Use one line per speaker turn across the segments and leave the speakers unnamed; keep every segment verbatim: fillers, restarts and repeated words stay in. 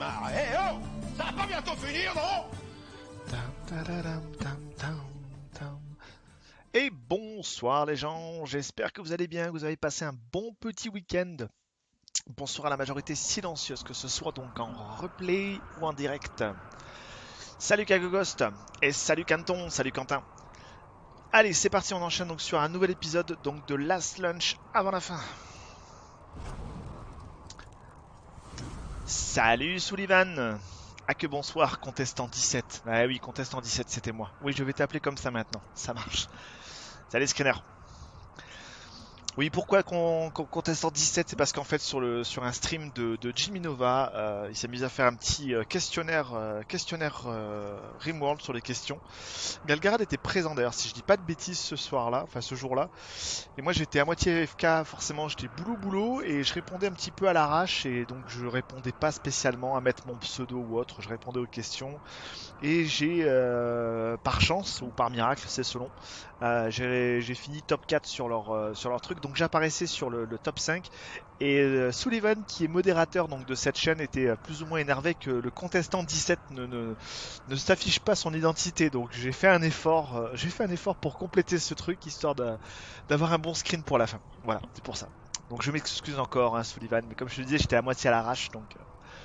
marrer, oh! Ça va pas bientôt finir, non?
Et bonsoir les gens, j'espère que vous allez bien, que vous avez passé un bon petit week-end. Bonsoir à la majorité silencieuse, que ce soit donc en replay ou en direct. Salut Kagogost, et salut Canton, salut Quentin. Allez, c'est parti, on enchaîne donc sur un nouvel épisode donc de Last Lunch avant la fin. Salut Sullivan. Ah que bonsoir, contestant dix-sept. Ah oui, contestant dix-sept, c'était moi. Oui, je vais t'appeler comme ça maintenant, ça marche. Salut Scanner. Oui, pourquoi qu'on qu'on conteste en dix-sept? C'est parce qu'en fait sur le sur un stream de, de Jimmy Nova, euh, il s'est mis à faire un petit euh, questionnaire euh, questionnaire euh, Rimworld sur les questions. Galgarad était présent d'ailleurs, si je dis pas de bêtises ce soir-là, enfin ce jour-là. Et moi j'étais à moitié F K, forcément j'étais boulot boulot et je répondais un petit peu à l'arrache et donc je répondais pas spécialement à mettre mon pseudo ou autre, je répondais aux questions. Et j'ai, euh, par chance ou par miracle, c'est selon, euh, j'ai j'ai fini top quatre sur leur, euh, sur leur truc. Donc j'apparaissais sur le, le top cinq. Et euh, Sullivan, qui est modérateur donc, de cette chaîne, était euh, plus ou moins énervé que le contestant dix-sept ne, ne, ne s'affiche pas son identité. Donc j'ai fait un effort, euh, j'ai fait un effort pour compléter ce truc, histoire de- d'avoir un bon screen pour la fin. Voilà, c'est pour ça. Donc je m'excuse encore, hein, Sullivan, mais comme je te disais, j'étais à moitié à l'arrache. Donc, euh,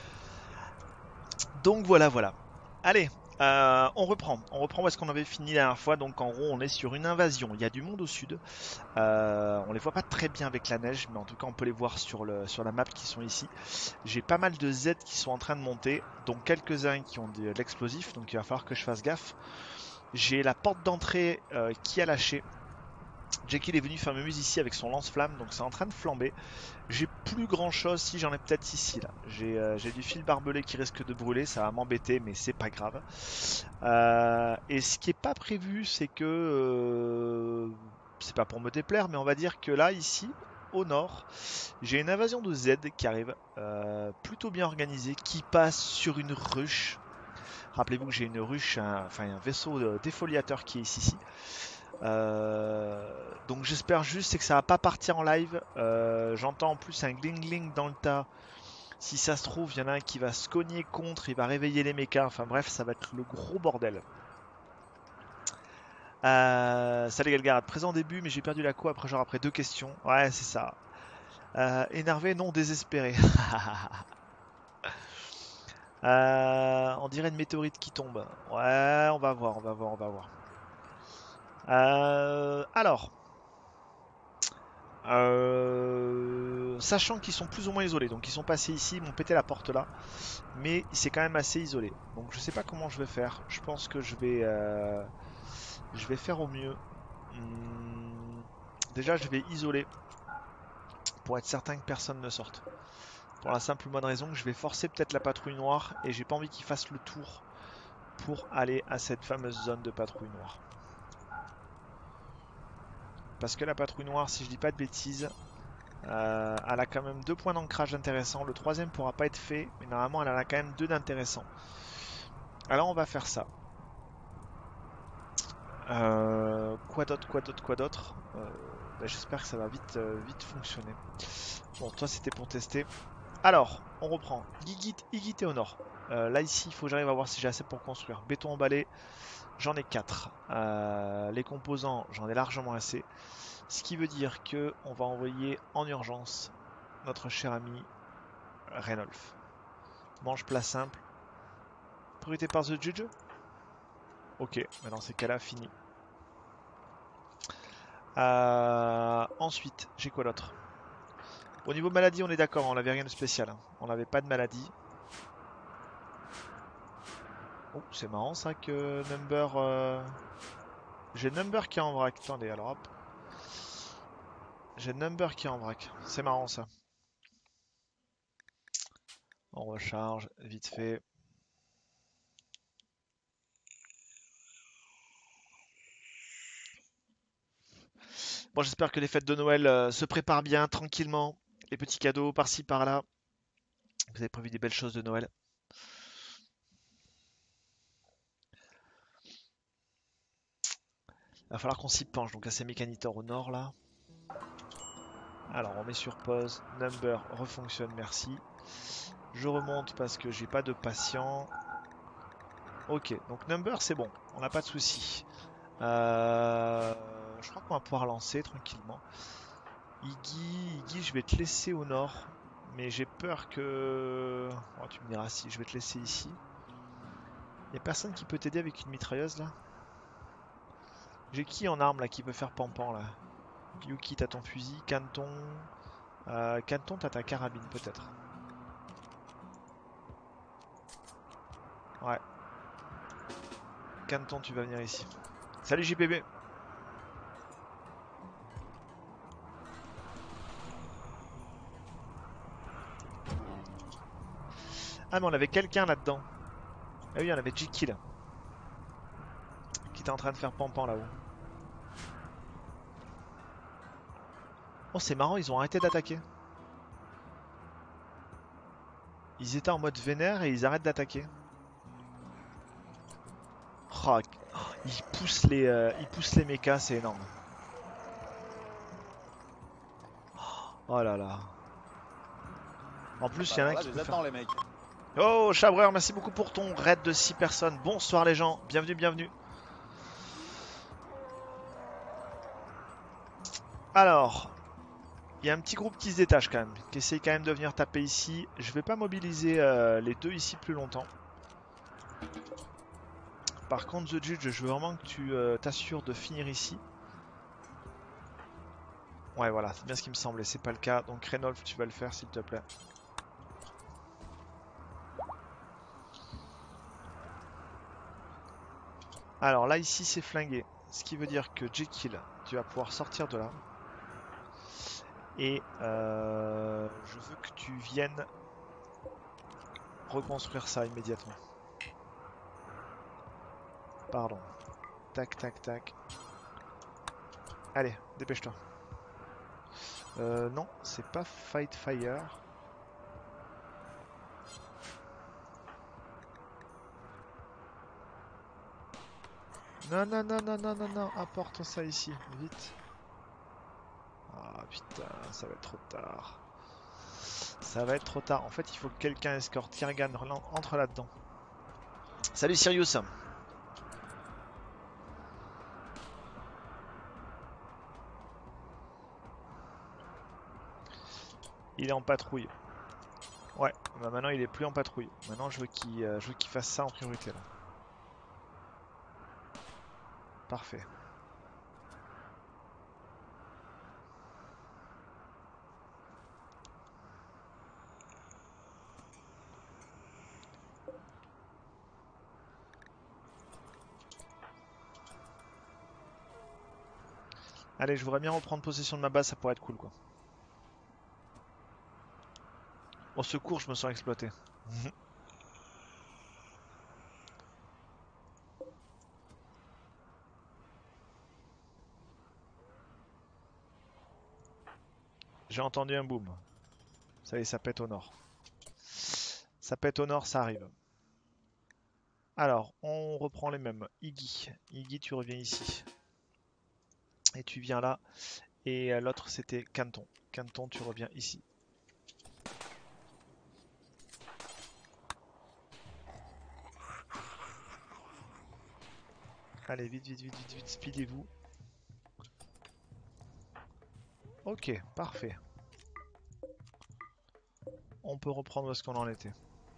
donc voilà, voilà. Allez, euh, on reprend. On reprend où est-ce qu'on avait fini la dernière fois. Donc en gros, on est sur une invasion. Il y a du monde au sud. Euh, on les voit pas très bien avec la neige, mais en tout cas, on peut les voir sur, le, sur la map qui sont ici. J'ai pas mal de Z qui sont en train de monter, dont quelques-uns qui ont de l'explosif, donc il va falloir que je fasse gaffe. J'ai la porte d'entrée euh, qui a lâché. Jekyll est venu faire muse ici avec son lance-flamme, donc c'est en train de flamber. J'ai plus grand chose, si j'en ai peut-être ici là. J'ai euh, j'ai du fil barbelé qui risque de brûler, ça va m'embêter, mais c'est pas grave. Euh, et ce qui est pas prévu, c'est que euh, c'est pas pour me déplaire, mais on va dire que là, ici, au nord, j'ai une invasion de Z qui arrive, euh, plutôt bien organisée, qui passe sur une ruche. Rappelez-vous que j'ai une ruche, un, enfin un vaisseau euh, défoliateur qui est ici. Euh, donc j'espère juste c'est que ça va pas partir en live. Euh, J'entends en plus un gling-gling dans le tas. Si ça se trouve, il y en a un qui va se cogner contre, il va réveiller les mechas. Enfin bref, ça va être le gros bordel. Euh, salut Galgarad, présent au début, mais j'ai perdu la co après genre après deux questions. Ouais, c'est ça. Euh, énervé, non désespéré. Euh, on dirait une météorite qui tombe. Ouais, on va voir, on va voir, on va voir. Euh, alors, Euh, sachant qu'ils sont plus ou moins isolés, donc ils sont passés ici, ils m'ont pété la porte là, mais c'est quand même assez isolé. Donc je sais pas comment je vais faire. Je pense que je vais, euh, je vais faire au mieux. Hum, déjà, je vais isoler pour être certain que personne ne sorte. Pour la simple bonne raison que je vais forcer peut-être la patrouille noire et j'ai pas envie qu'ils fassent le tour pour aller à cette fameuse zone de patrouille noire. Parce que la patrouille noire, si je dis pas de bêtises, Euh, elle a quand même deux points d'ancrage intéressants. Le troisième pourra pas être fait, mais normalement elle en a quand même deux d'intéressants. Alors on va faire ça. Euh, quoi d'autre, quoi d'autre, quoi d'autre Euh, bah, J'espère que ça va vite, euh, vite fonctionner. Bon, toi c'était pour tester. Alors, on reprend. Gigit, Igit et au nord. Euh, là ici, il faut que j'arrive à voir si j'ai assez pour construire. Béton emballé, j'en ai quatre. Euh, les composants, j'en ai largement assez. Ce qui veut dire que on va envoyer en urgence notre cher ami Renolf. Mange plat simple. Priorité par The Judge. Ok, mais dans ces cas-là, fini. Euh, ensuite, j'ai quoi d'autre? Au niveau maladie, on est d'accord, on n'avait rien de spécial, hein. On n'avait pas de maladie. Oh, c'est marrant ça que Number... euh, J'ai Number qui est en vrac. Attendez, alors hop. J'ai Number qui est en vrac. C'est marrant ça. On recharge, vite fait. Bon, j'espère que les fêtes de Noël euh, se préparent bien, tranquillement. Les petits cadeaux par-ci, par-là. Vous avez prévu des belles choses de Noël. Il va falloir qu'on s'y penche. Donc là, c'est Mécanitor au nord, là. Alors, on met sur pause. Number refonctionne, merci. Je remonte parce que j'ai pas de patient. Ok, donc number c'est bon, on n'a pas de souci. Euh, je crois qu'on va pouvoir lancer tranquillement. Iggy, Iggy, je vais te laisser au nord, mais j'ai peur que... Oh, tu me diras si, je vais te laisser ici. Y a personne qui peut t'aider avec une mitrailleuse là? J'ai qui en arme là qui peut faire pampan là? Yuki, t'as ton fusil, Canton... Euh, Canton, t'as ta carabine peut-être. Ouais. Canton, tu vas venir ici. Salut J P B. Ah mais on avait quelqu'un là-dedans. Ah oui, on avait Jiki là. Qui était en train de faire pampan là-haut. Oh c'est marrant, ils ont arrêté d'attaquer. Ils étaient en mode vénère et ils arrêtent d'attaquer. Oh, ils poussent les, euh, ils poussent les mechas, c'est énorme. Oh là là. En plus, il y en a
Alors là,
qui
je
peut
les
faire...
attends, les mecs.
Oh, Chabreur, merci beaucoup pour ton raid de six personnes. Bonsoir les gens, bienvenue, bienvenue. Alors, il y a un petit groupe qui se détache quand même, qui essaye quand même de venir taper ici. Je vais pas mobiliser euh, les deux ici plus longtemps. Par contre, The Judge, je veux vraiment que tu euh, t'assures de finir ici. Ouais, voilà, c'est bien ce qui me semblait, c'est pas le cas. Donc, Renolf, tu vas le faire s'il te plaît. Alors là, ici, c'est flingué. Ce qui veut dire que Jekyll, tu vas pouvoir sortir de là. Et euh, je veux que tu viennes reconstruire ça immédiatement. Pardon. Tac, tac, tac. Allez, dépêche-toi. Euh, non, c'est pas Fight Fire. Non, non, non, non, non, non, non, apporte ça ici, vite. Ah putain, ça va être trop tard. Ça va être trop tard. En fait, il faut que quelqu'un escorte. Kirgan, entre là-dedans. Salut Sirius. Il est en patrouille. Ouais, bah maintenant il est plus en patrouille. Maintenant je veux qu'il euh, je veux qu'il fasse ça en priorité là. Parfait. Allez, je voudrais bien reprendre possession de ma base, ça pourrait être cool quoi. Au secours, je me sens exploité. J'ai entendu un boom. Ça y est, ça pète au nord. Ça pète au nord, ça arrive. Alors, on reprend les mêmes. Iggy. Iggy, tu reviens ici. Et tu viens là. Et euh, l'autre, c'était Canton. Canton, tu reviens ici. Allez, vite, vite, vite, vite, vite, speedez-vous. Ok, parfait. On peut reprendre où est-ce qu'on en était.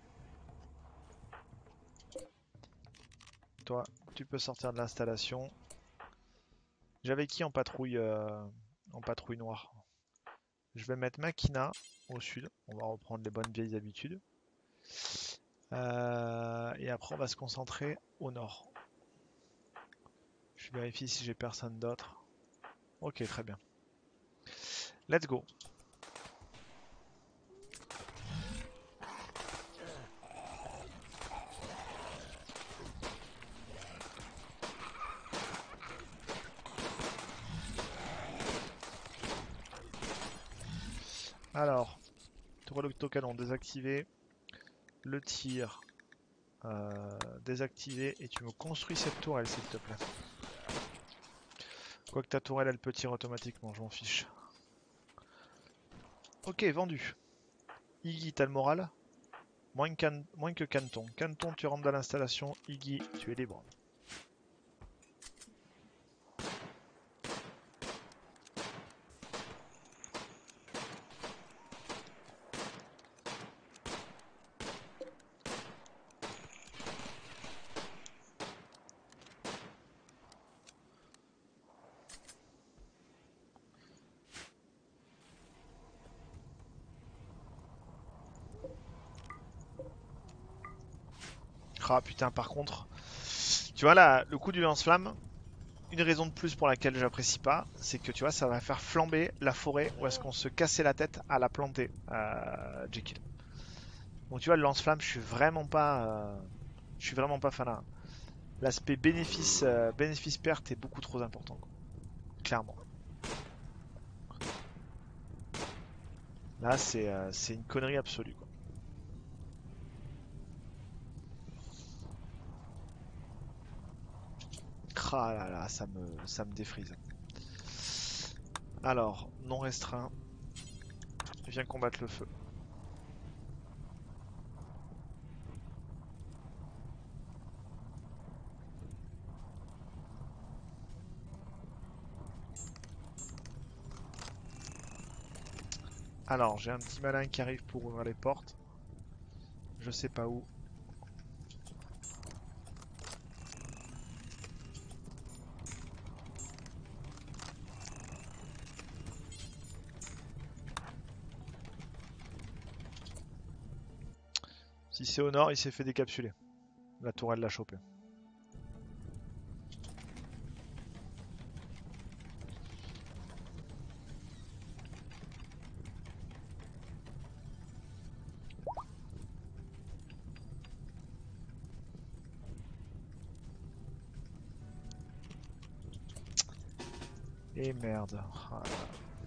Toi, tu peux sortir de l'installation. J'avais qui en patrouille euh, en patrouille noire? Je vais mettre Makina au sud. On va reprendre les bonnes vieilles habitudes. Euh, et après, on va se concentrer au nord. Je vérifie si j'ai personne d'autre. Ok, très bien. Let's go. Alors, tour l'autocanon désactivé. Le tir euh, désactivé. Et tu me construis cette tourelle, s'il te plaît. Quoique ta tourelle, elle peut tirer automatiquement, je m'en fiche. Ok, vendu. Iggy, t'as le moral? Moins que, Can... Moins que Canton. Canton, tu rentres dans l'installation. Iggy, tu es libre. Ah putain, par contre, tu vois là, le coup du lance-flamme, une raison de plus pour laquelle j'apprécie pas, c'est que tu vois, ça va faire flamber la forêt où est-ce qu'on se cassait la tête à la planter, euh, Jekyll. Donc tu vois, le lance-flamme, je suis vraiment pas, euh, je suis vraiment pas fan. L'aspect bénéfice, euh, bénéfice-perte est beaucoup trop important, quoi. Clairement. Là, c'est euh, c'est une connerie absolue, quoi. Ah là là, ça me, ça me défrise. Alors, non restreint, viens combattre le feu. Alors, j'ai un petit malin qui arrive pour ouvrir les portes. Je sais pas où. Si c'est au nord, il s'est fait décapsuler. La tourelle l'a chopé. Et merde. Ah, là.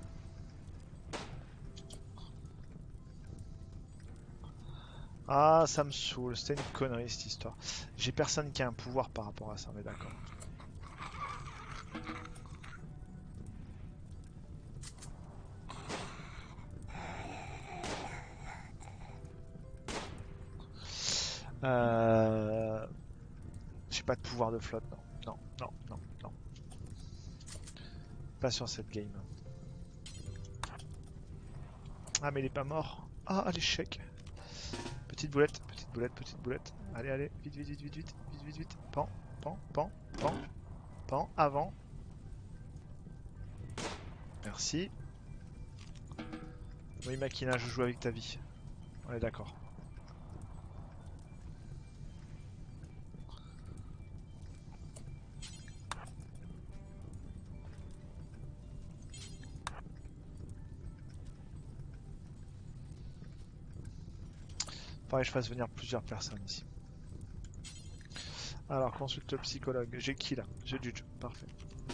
Ah, ça me saoule. C'était une connerie cette histoire. J'ai personne qui a un pouvoir par rapport à ça, on est d'accord. Euh... J'ai pas de pouvoir de flotte, non. Non, non, non, non. Pas sur cette game. Ah, mais il est pas mort. Ah, l'échec. Petite boulette, petite boulette, petite boulette. Allez, allez, vite, vite, vite, vite, vite, vite, vite, vite. Pan, pan, pan, pan, pan, avant. Merci. Oui, Makina, je joue avec ta vie. On est d'accord. Faudrait que je fasse venir plusieurs personnes ici. Alors, consulte psychologue. J'ai qui là? J'ai Juge. Parfait.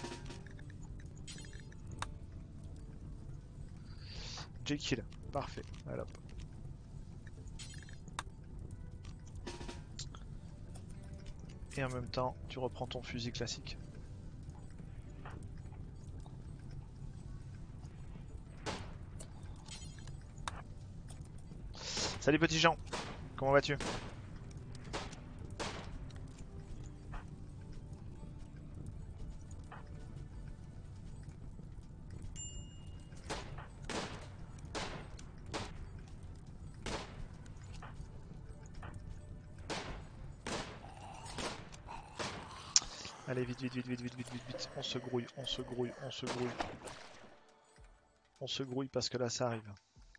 J'ai kill. Parfait. Allez hop. Et en même temps, tu reprends ton fusil classique. Salut petit Jean. Comment vas-tu? Allez, vite, vite, vite, vite, vite, vite, vite, vite. On se grouille, on se grouille, on se grouille. On se grouille parce que là, ça arrive.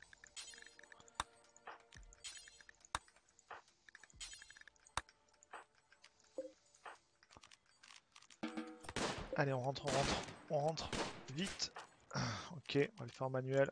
Allez, on rentre, on rentre, on rentre. Vite. Ok, on va le faire en manuel.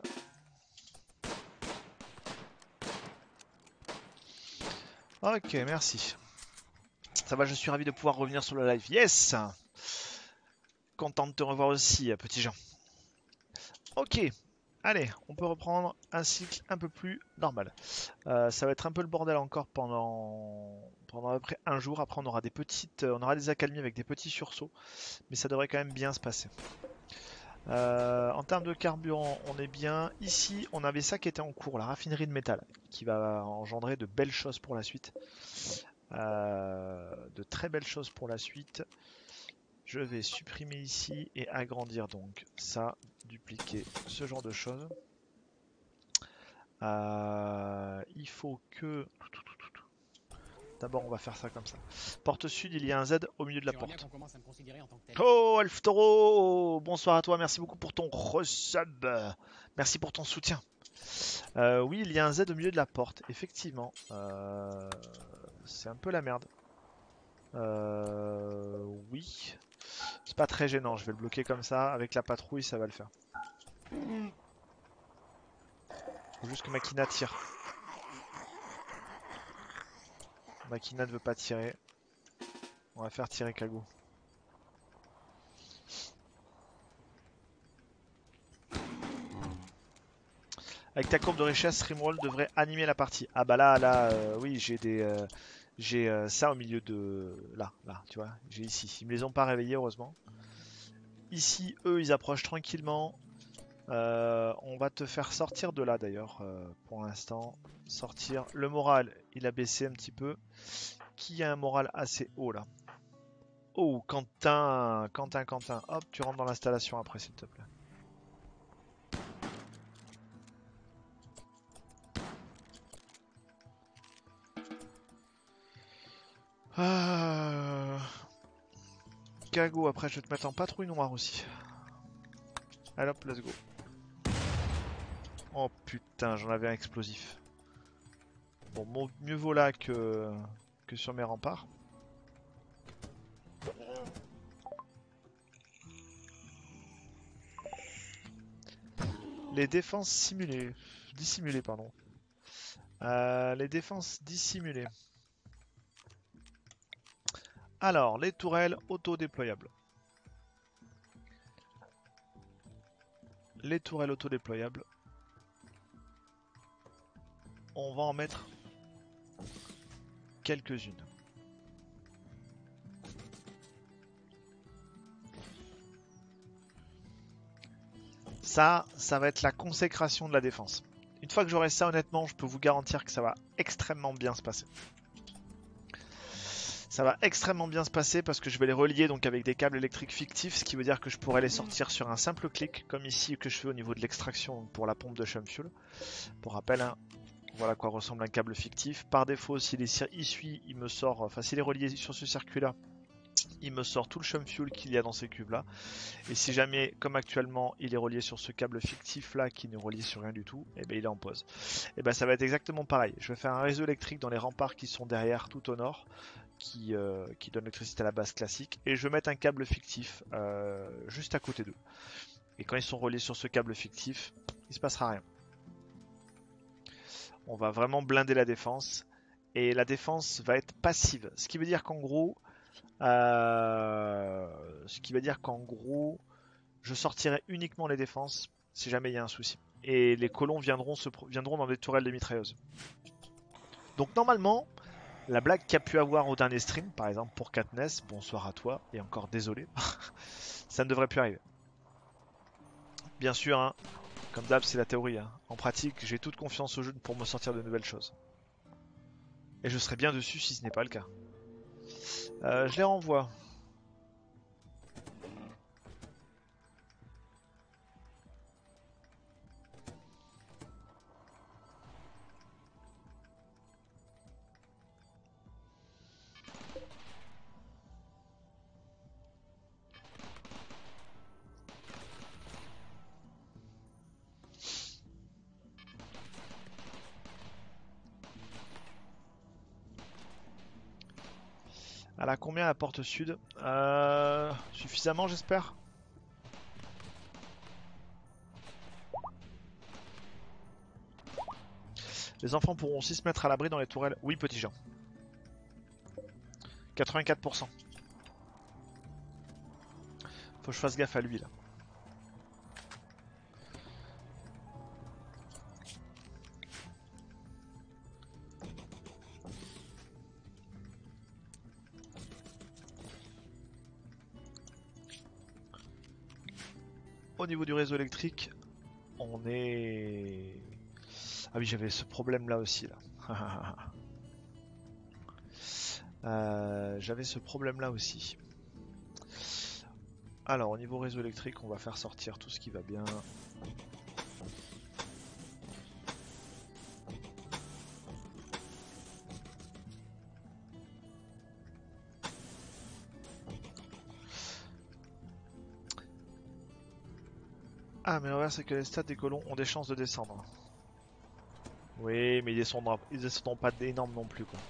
Ok, merci. Ça va, je suis ravi de pouvoir revenir sur le live. Yes! Content de te revoir aussi, petit Jean. Ok, allez, on peut reprendre un cycle un peu plus normal. Euh, ça va être un peu le bordel encore pendant, pendant à peu près un jour. Après, on aura des petites, on aura des accalmies avec des petits sursauts, mais ça devrait quand même bien se passer. Euh, en termes de carburant, on est bien. Ici, on avait ça qui était en cours, la raffinerie de métal, qui va engendrer de belles choses pour la suite. Euh, de très belles choses pour la suite. Je vais supprimer ici et agrandir donc ça, dupliquer ce genre de choses. Euh, il faut que... D'abord, on va faire ça comme ça. Porte sud, il y a un Z au milieu de la porte. Oh, Elf Taureau! Bonsoir à toi, merci beaucoup pour ton resub. Merci pour ton soutien. Euh, oui, il y a un Z au milieu de la porte, effectivement. Euh, c'est un peu la merde. Euh, oui. C'est pas très gênant, je vais le bloquer comme ça. Avec la patrouille, ça va le faire. Faut juste que Makina tire. Makina ne veut pas tirer. On va faire tirer Kago. Avec ta courbe de richesse, Rimroll devrait animer la partie. Ah bah là, là, euh, oui, j'ai des, euh, j'ai euh, ça au milieu de, là, là, tu vois, j'ai ici. Ils me les ont pas réveillés, heureusement. Ici, eux, ils approchent tranquillement. Euh, on va te faire sortir de là d'ailleurs, euh, pour l'instant. Sortir. Le moral, il a baissé un petit peu. Qui a un moral assez haut là? Oh, Quentin, Quentin, Quentin. Hop, tu rentres dans l'installation après, s'il te plaît. Ah... Kago, après je vais te mettre en patrouille noire aussi. Allez hop, let's go. Oh putain, j'en avais un explosif. Bon, mieux vaut là que, que sur mes remparts. Les défenses simulées. Dissimulées, pardon. Euh, les défenses dissimulées. Alors, les tourelles auto-déployables. Les tourelles auto-déployables. On va en mettre quelques-unes. Ça, ça va être la consécration de la défense. Une fois que j'aurai ça, honnêtement, je peux vous garantir que ça va extrêmement bien se passer. Ça va extrêmement bien se passer parce que je vais les relier donc avec des câbles électriques fictifs, ce qui veut dire que je pourrais les sortir sur un simple clic, comme ici que je fais au niveau de l'extraction pour la pompe de Chum Fuel. Pour rappel, hein, voilà à quoi ressemble un câble fictif. Par défaut, s'il est issu, il me sort, enfin s'il est relié sur ce circuit-là, il me sort tout le Chum Fuel qu'il y a dans ces cubes-là. Et si jamais, comme actuellement, il est relié sur ce câble fictif-là qui n'est relié sur rien du tout, et eh bien il est en pause. Et bien ça va être exactement pareil. Je vais faire un réseau électrique dans les remparts qui sont derrière, tout au nord. Qui, euh, qui donne l'électricité à la base classique, et je vais mettre un câble fictif euh, juste à côté d'eux. Et quand ils sont reliés sur ce câble fictif, il se passera rien. On va vraiment blinder la défense, et la défense va être passive, ce qui veut dire qu'en gros, euh, ce qui veut dire qu'en gros, je sortirai uniquement les défenses si jamais il y a un souci. Et les colons viendront, se, viendront dans des tourelles de mitrailleuses. Donc normalement, la blague qu'il y a pu avoir au dernier stream, par exemple pour Katniss, bonsoir à toi, et encore désolé, ça ne devrait plus arriver. Bien sûr, hein, comme d'hab, c'est la théorie. Hein. En pratique, j'ai toute confiance au jeu pour me sortir de nouvelles choses. Et je serais bien dessus si ce n'est pas le cas. Euh, je les renvoie. Elle a combien la porte sud? euh, Suffisamment, j'espère. Les enfants pourront aussi se mettre à l'abri dans les tourelles. Oui, petit Jean. quatre-vingt-quatre pour cent. Faut que je fasse gaffe à lui là. au niveau du réseau électrique, on est... Ah oui, j'avais ce problème là aussi là. euh, j'avais ce problème là aussi. Alors au niveau réseau électrique, on va faire sortir tout ce qui va bien. Ah mais l'envers c'est que les stats des colons ont des chances de descendre. Oui mais ils descendront, ils descendront pas d'énormes non plus quoi.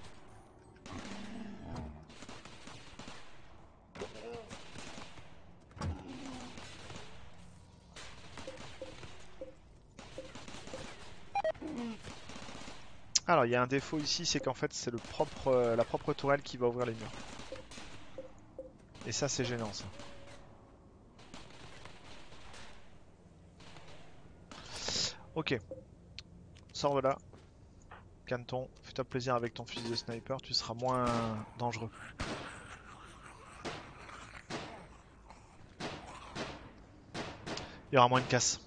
Alors il y a un défaut ici, c'est qu'en fait c'est le propre, euh, la propre tourelle qui va ouvrir les murs. Et ça c'est gênant ça. Ok. Sors de là. Canton, fais-toi plaisir avec ton fusil de sniper, tu seras moins dangereux. Il y aura moins de casse.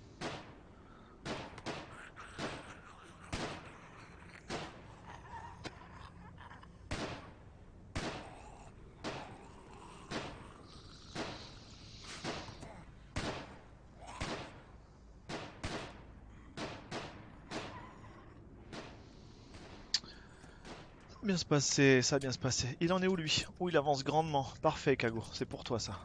Bien se passer, ça va bien se passer. Il en est où lui? Où il avance grandement. Parfait Kago, c'est pour toi ça.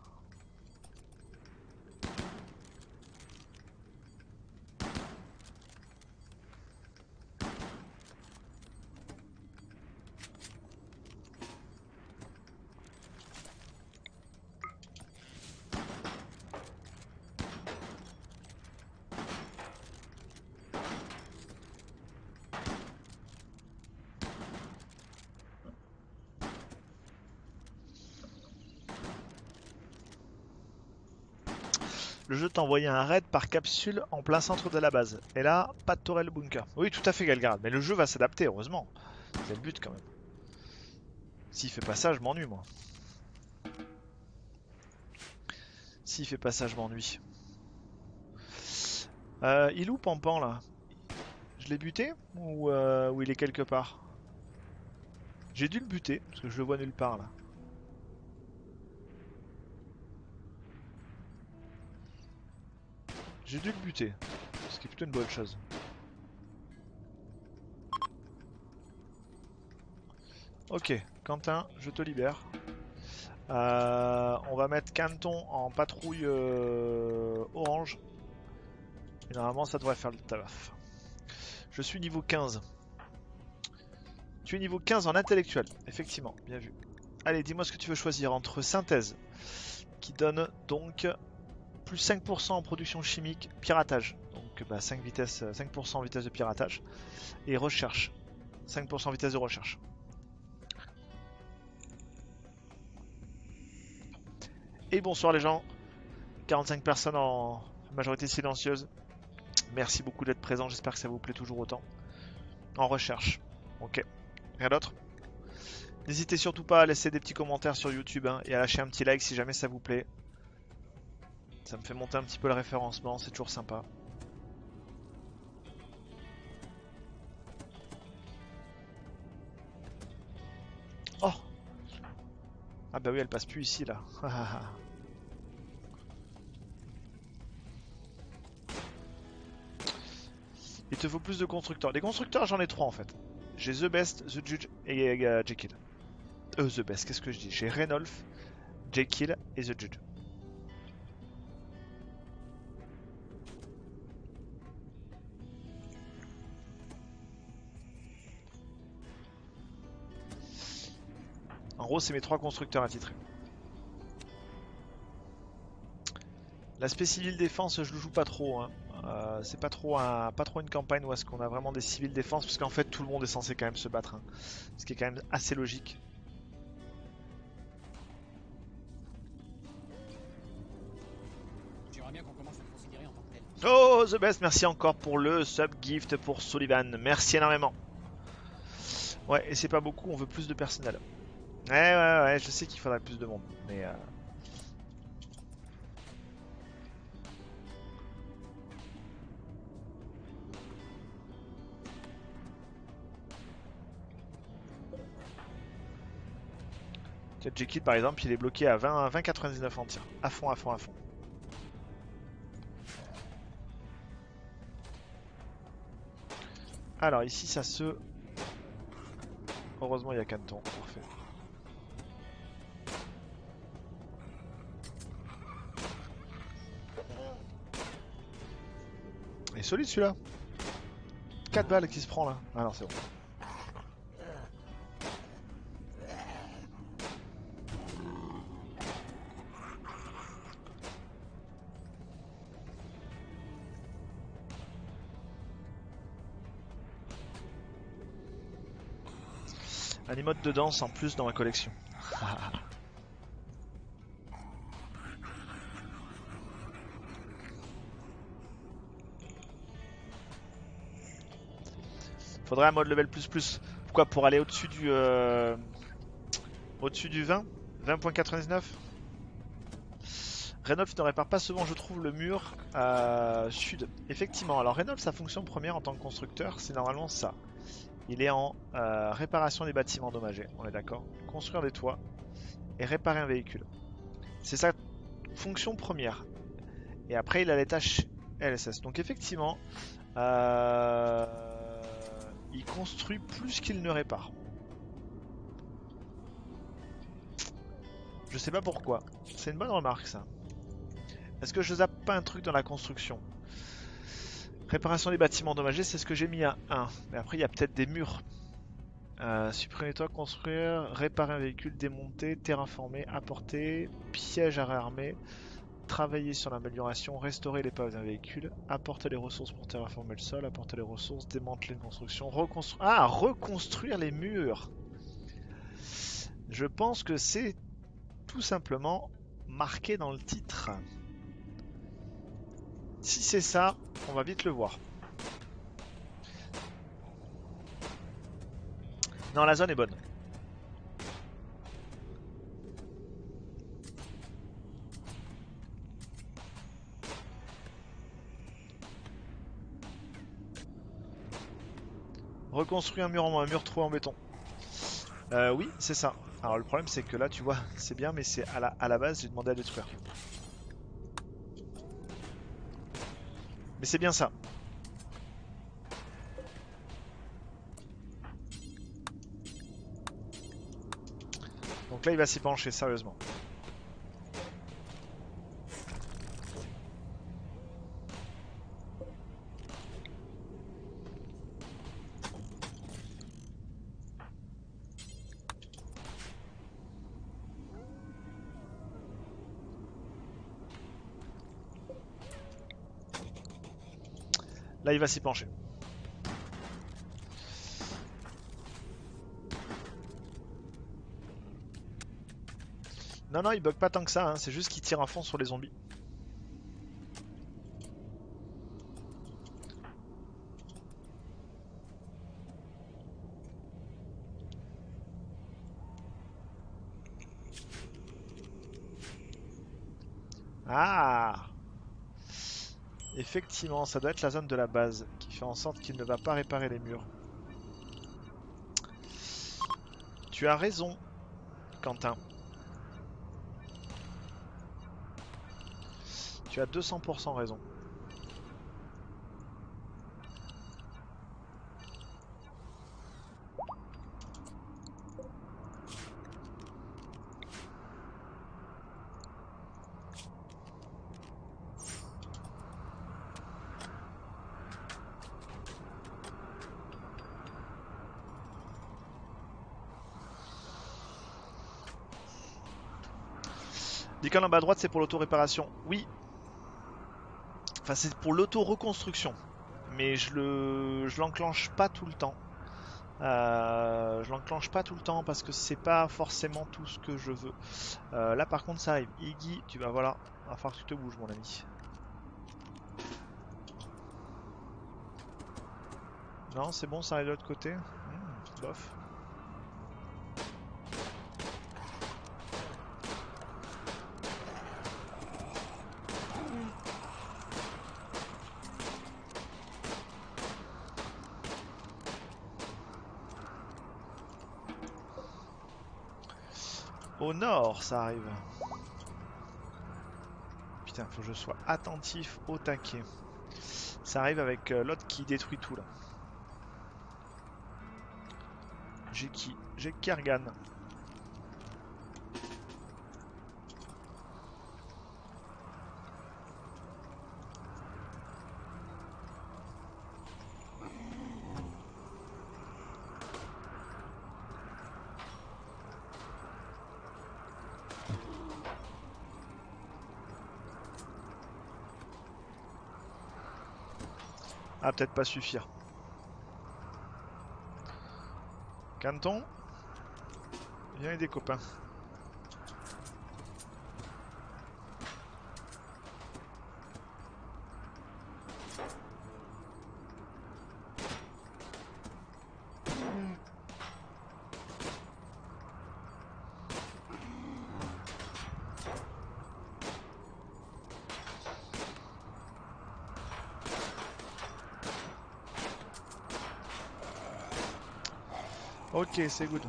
Le jeu t'a envoyé un raid par capsule en plein centre de la base. Et là, pas de tourelle bunker. Oui, tout à fait Galgarad, mais le jeu va s'adapter, heureusement. C'est le but quand même. S'il fait pas ça, je m'ennuie moi. S'il fait pas ça, je m'ennuie. Euh, il est où Pampan là? Je l'ai buté ou, euh, ou il est quelque part? J'ai dû le buter, parce que je le vois nulle part là. J'ai dû le buter, ce qui est plutôt une bonne chose. Ok, Quentin, je te libère. Euh, on va mettre Canton en patrouille euh, orange. Et normalement ça devrait faire le taf. Je suis niveau quinze. Tu es niveau quinze en intellectuel, effectivement, bien vu. Allez, dis-moi ce que tu veux choisir entre synthèse, qui donne donc plus cinq pour cent en production chimique, piratage, donc bah, cinq, vitesses, cinq pour cent en vitesse de piratage, et recherche, cinq pour cent en vitesse de recherche. Et bonsoir les gens, quarante-cinq personnes en majorité silencieuse. Merci beaucoup d'être présents, j'espère que ça vous plaît toujours autant. En recherche, ok. Rien d'autre? N'hésitez surtout pas à laisser des petits commentaires sur YouTube hein, et à lâcher un petit like si jamais ça vous plaît. Ça me fait monter un petit peu le référencement, c'est toujours sympa. Oh! Ah bah oui, elle passe plus ici là. Il te faut plus de constructeurs. Les constructeurs, j'en ai trois en fait. J'ai The Best, The Judge et euh, Jekyll. Euh, The Best, qu'est-ce que je dis? J'ai Renolf, Jekyll et The Judge. En gros, c'est mes trois constructeurs attitrés. L'aspect civil défense, je le joue pas trop. Hein. Euh, c'est pas trop, un, pas trop une campagne où est-ce qu'on a vraiment des civils défense, parce qu'en fait tout le monde est censé quand même se battre. Hein. Ce qui est quand même assez logique. Oh, The Best, merci encore pour le sub gift pour Sullivan. Merci énormément. Ouais, et c'est pas beaucoup, on veut plus de personnel. Ouais, ouais, ouais, je sais qu'il faudrait plus de monde, mais... Euh... Jekyll par exemple, il est bloqué à vingt vingt quatre-vingt-dix-neuf en tir. À fond, à fond, à fond. Alors ici ça se... Heureusement il y a Canton, parfait. Il est solide celui-là. quatre balles qui se prend là. Ah non c'est bon. Un emote de danse en plus dans ma collection. Faudrait un mode level plus plus. Pourquoi? Pour aller au-dessus du... Euh... Au-dessus du vingt vingt virgule quatre-vingt-dix-neuf. Rénov ne répare pas souvent, je trouve, le mur euh, sud. Effectivement, alors Rénov, sa fonction première en tant que constructeur, c'est normalement ça. Il est en euh, réparation des bâtiments endommagés, on est d'accord. Construire des toits et réparer un véhicule. C'est sa fonction première. Et après, il a les tâches L S S. Donc effectivement, euh, il construit plus qu'il ne répare. Je sais pas pourquoi. C'est une bonne remarque ça. Est-ce que je zappe pas un truc dans la construction? Réparation des bâtiments endommagés, c'est ce que j'ai mis à un. Mais après, il y a peut-être des murs. Euh, supprimer les toits, construire, réparer un véhicule, démonter, terraformer, apporter, piège à réarmer, travailler sur l'amélioration, restaurer l'épave d'un véhicule, apporter les ressources pour terraformer le sol, apporter les ressources, démanteler une construction, reconstruire... Ah, reconstruire les murs. Je pense que c'est tout simplement marqué dans le titre. Si c'est ça, on va vite le voir. Non, la zone est bonne. Reconstruire un mur en un mur trop en béton. Euh, oui, c'est ça. Alors le problème c'est que là, tu vois, c'est bien, mais c'est à la, à la base, j'ai demandé à détruire. Mais c'est bien ça. Donc là, il va s'y pencher, sérieusement. Là, il va s'y pencher. Non, non, il bug pas tant que ça, hein. C'est juste qu'il tire à fond sur les zombies. Ah! Effectivement, ça doit être la zone de la base qui fait en sorte qu'il ne va pas réparer les murs. Tu as raison, Quentin. Tu as deux cents pour cent raison. L'icône en bas à droite, c'est pour l'auto-réparation. Oui. Enfin, c'est pour l'auto-reconstruction. Mais je le, je l'enclenche pas tout le temps. Euh, je l'enclenche pas tout le temps parce que c'est pas forcément tout ce que je veux. Euh, là, par contre, ça arrive. Iggy, tu vas voilà. Il va falloir que tu te bouges, mon ami. Non, c'est bon, ça arrive de l'autre côté. Mmh, bof. Au nord, ça arrive. Putain, faut que je sois attentif au taquet. Ça arrive avec euh, l'autre qui détruit tout là. J'ai qui? J'ai Kergan. Ah, peut-être pas suffire. Canton, viens aider copains. Ok, c'est good.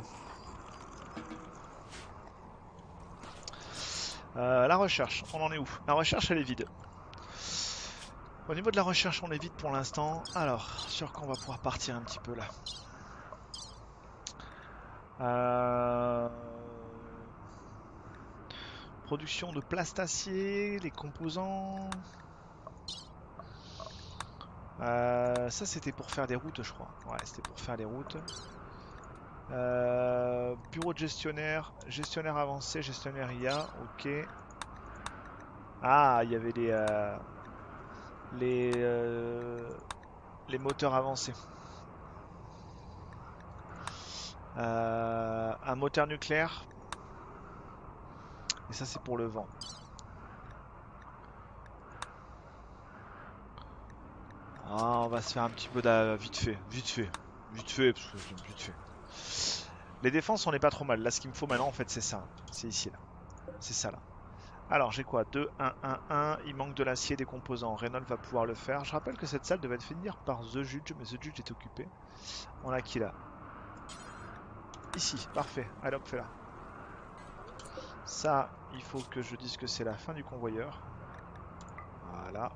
Euh, la recherche, on en est où? La recherche, elle est vide. Au niveau de la recherche, on est vide pour l'instant. Alors, sur quoi on va pouvoir partir un petit peu là? Euh... Production de plastacier, les composants. Euh, ça, c'était pour faire des routes, je crois. Ouais, c'était pour faire des routes. Euh, bureau de gestionnaire, gestionnaire avancé, gestionnaire I A, ok. Ah, il y avait les, euh, les, euh, les moteurs avancés. Euh, un moteur nucléaire. Et ça, c'est pour le vent. Ah, on va se faire un petit peu de vite fait, vite fait, vite fait, parce que vite fait. Les défenses, on n'est pas trop mal. Là, ce qu'il me faut maintenant, en fait, c'est ça. C'est ici, là. C'est ça, là. Alors, j'ai quoi? deux, un, un, un. Il manque de l'acier, des composants. Renault va pouvoir le faire. Je rappelle que cette salle devait finir par The Judge, mais The Judge est occupé. On a qui, là? Ici, parfait. Allez, hop, fais-la. Ça, il faut que je dise que c'est la fin du convoyeur. Voilà.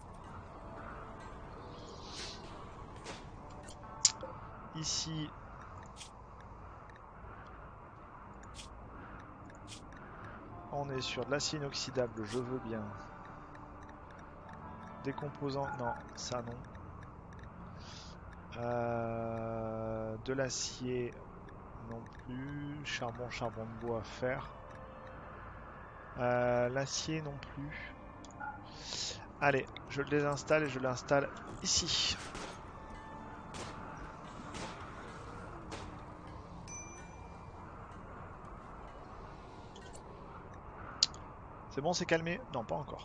Ici, on est sur de l'acier inoxydable, je veux bien. Des composants, non, ça non. Euh, de l'acier, non plus. Charbon, charbon de bois, fer. Euh, l'acier non plus. Allez, je le désinstalle et je l'installe ici. C'est bon, c'est calmé? Non, pas encore.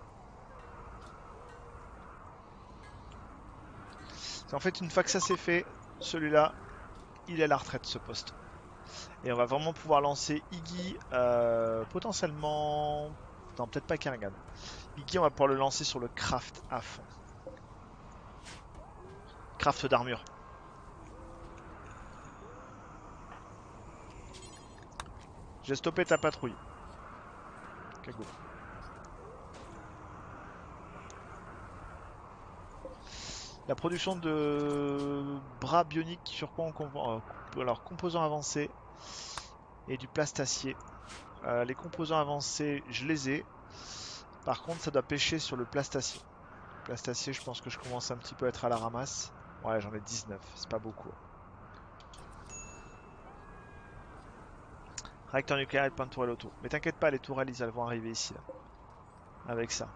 En fait, une fois que ça c'est fait, celui-là, il est à la retraite, ce poste. Et on va vraiment pouvoir lancer Iggy, euh, potentiellement... Non, peut-être pas Kerrigan. Iggy, on va pouvoir le lancer sur le craft à fond. Craft d'armure. J'ai stoppé ta patrouille. Cago. La production de bras bioniques sur quoi on convient. Alors, composants avancés et du plastacier. Euh, les composants avancés, je les ai. Par contre, ça doit pêcher sur le plastacier. Plastacier, je pense que je commence un petit peu à être à la ramasse. Ouais, j'en ai dix-neuf, c'est pas beaucoup. Réacteur nucléaire et plein de tourelles auto. Mais t'inquiète pas, les tourelles, ils vont arriver ici, là. Avec ça.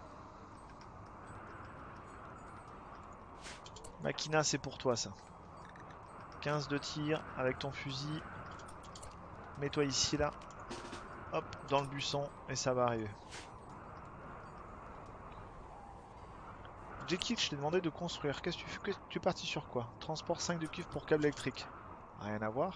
Makina, c'est pour toi, ça. quinze de tir avec ton fusil. Mets-toi ici, là. Hop, dans le buisson, et ça va arriver. Jekyll, je t'ai demandé de construire. Qu'est-ce que tu fais? Tu es parti sur quoi? Transport cinq de cuivre pour câble électrique. Rien à voir.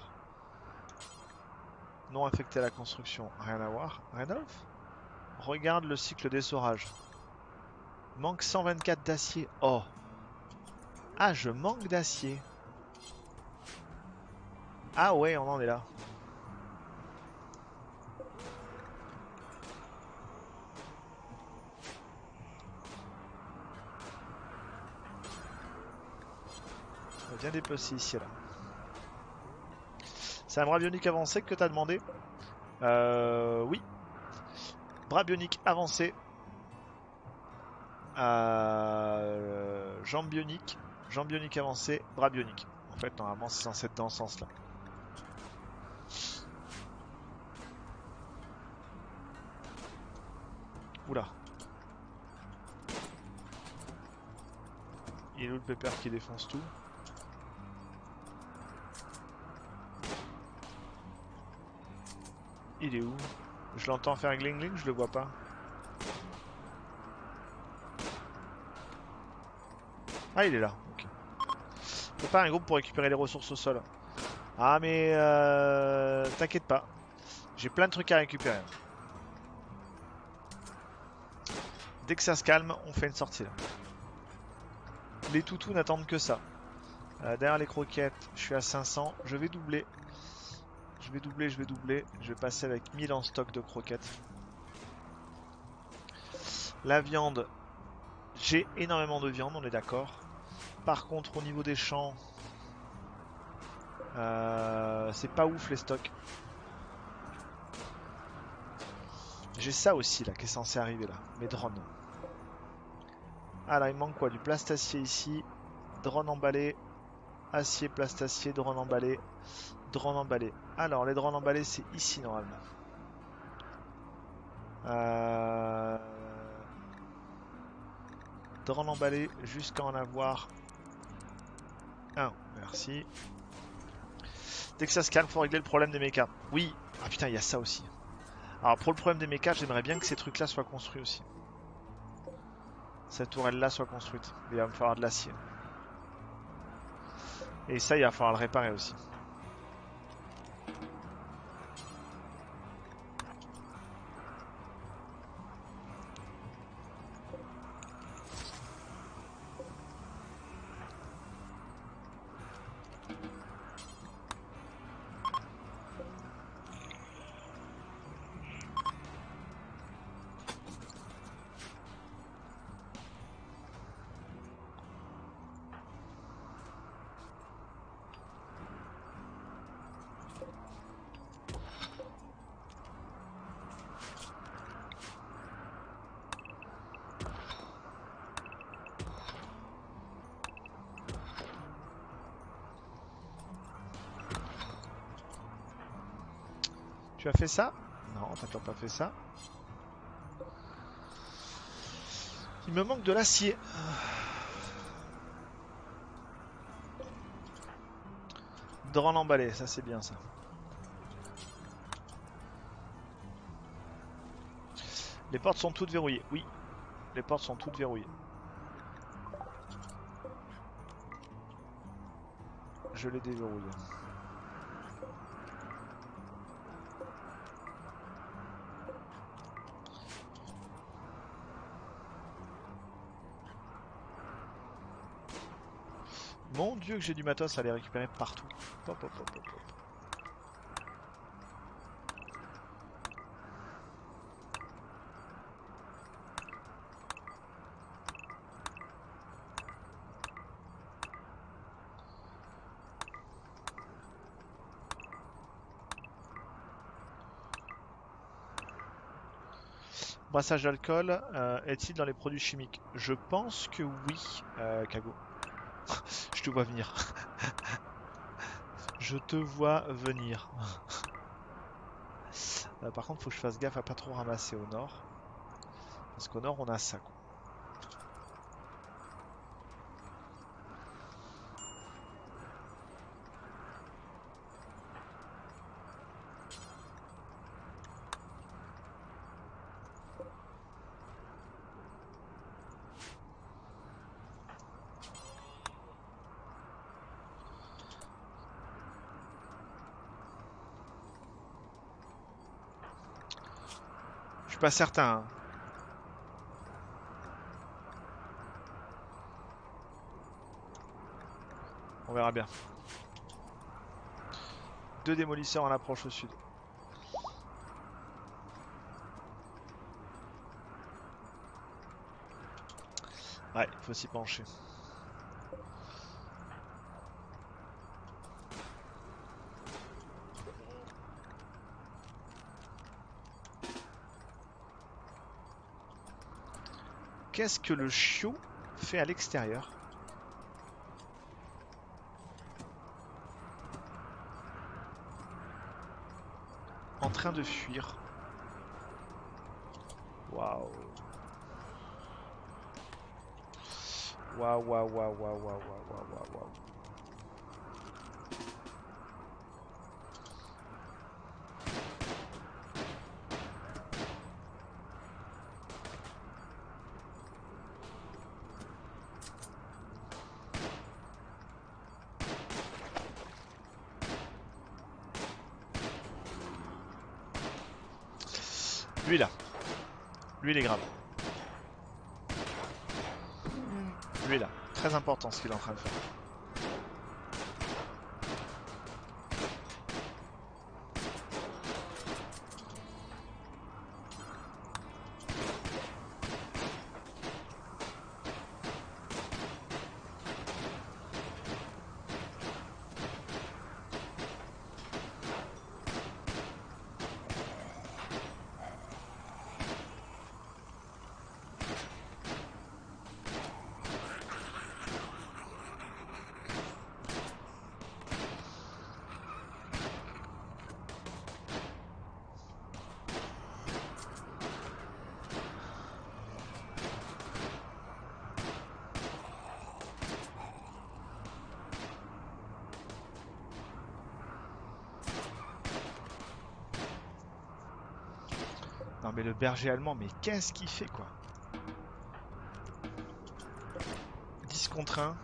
Non affecté à la construction. Rien à voir. Randolph? Regarde le cycle d'essorage. Manque cent vingt-quatre d'acier. Oh. Ah, je manque d'acier. Ah ouais, on en est là. vient dépecer ici là. C'est un bras bionique avancé que t'as demandé? Euh, oui. Bras bionique avancé. Euh, jambe bionique. Jambe bionique avancée. Bras bionique. En fait, normalement, c'est censé être dans ce sens là. Oula. Il est où le pépère qui défonce tout? Il est où? Je l'entends faire gling gling, je le vois pas. Ah, il est là. Ok. Prépare un groupe pour récupérer les ressources au sol. Ah, mais euh, t'inquiète pas. J'ai plein de trucs à récupérer. Dès que ça se calme, on fait une sortie là. Les toutous n'attendent que ça. Euh, derrière les croquettes, je suis à cinq cents. Je vais doubler. Je vais doubler, je vais doubler. Je vais passer avec mille en stock de croquettes. La viande, j'ai énormément de viande, on est d'accord. Par contre, au niveau des champs, euh, c'est pas ouf les stocks. J'ai ça aussi là qui est censé arriver là, mes drones. Ah là, il manque quoi? Du plastacier ici, drone emballé, acier, plastacier, drone emballé, drone emballé. Alors, les drones emballés, c'est ici normalement. Euh... Drone emballé jusqu'à en avoir un. Merci. Dès que ça se calme, faut régler le problème des mechas. Oui. Ah putain, il y a ça aussi. Alors pour le problème des mechas, j'aimerais bien que ces trucs-là soient construits aussi. Cette tourelle-là soit construite. Il va me falloir de l'acier. Et ça, il va falloir le réparer aussi. Tu as fait ça? Non, t'as toujours pas fait ça. Il me manque de l'acier. Drone emballé, ça c'est bien ça. Les portes sont toutes verrouillées. Oui, les portes sont toutes verrouillées. Je les déverrouille. Mon dieu que j'ai du matos à les récupérer partout. Hop, hop, hop, hop, hop. Brassage d'alcool, euh, est-il dans les produits chimiques? Je pense que oui, euh, Kago. Je te vois venir. Je te vois venir. Euh, par contre, faut que je fasse gaffe à pas trop ramasser au nord. Parce qu'au nord, on a ça, quoi. Je suis pas certain, hein. On verra bien. Deux démolisseurs en approche au sud. Ouais, il faut s'y pencher. Qu'est-ce que le chiot fait à l'extérieur? En train de fuir. Waouh. Waouh, waouh, waouh, waouh, waouh, waouh, waouh, waouh. Lui là. Lui il est grave. Lui là. Très important ce qu'il est en train de faire. Non mais le berger allemand, mais qu'est-ce qu'il fait quoi? dix contre un.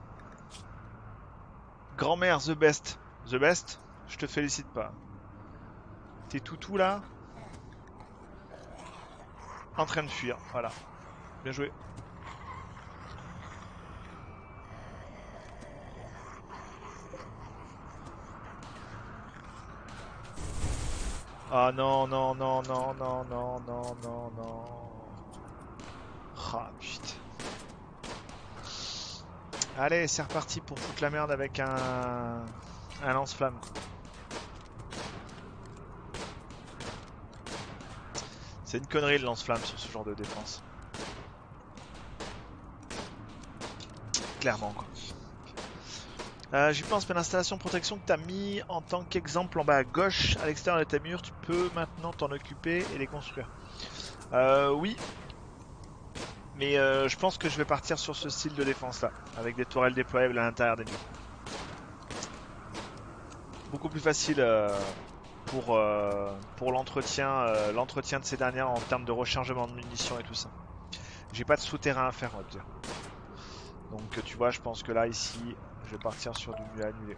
Grand-mère the best. The best? Je te félicite pas. T'es toutou là? En train de fuir, voilà. Bien joué. Ah non, non, non, non, non, non, non, non, non. Ah putain. Allez, c'est reparti pour foutre la merde avec un, un lance-flamme. C'est une connerie le lance-flamme sur ce genre de défense. Clairement quoi. Euh, J'y pense, mais l'installation protection que tu as mis en tant qu'exemple en bas à gauche, à l'extérieur de tes murs, tu peux maintenant t'en occuper et les construire. Euh, oui. Mais euh, je pense que je vais partir sur ce style de défense là, avec des tourelles déployables à l'intérieur des murs. Beaucoup plus facile euh, pour, euh, pour l'entretien euh, l'entretien de ces dernières en termes de rechargement de munitions et tout ça. J'ai pas de souterrain à faire, on va dire. Donc tu vois, je pense que là, ici, je vais partir sur du mieux annulé.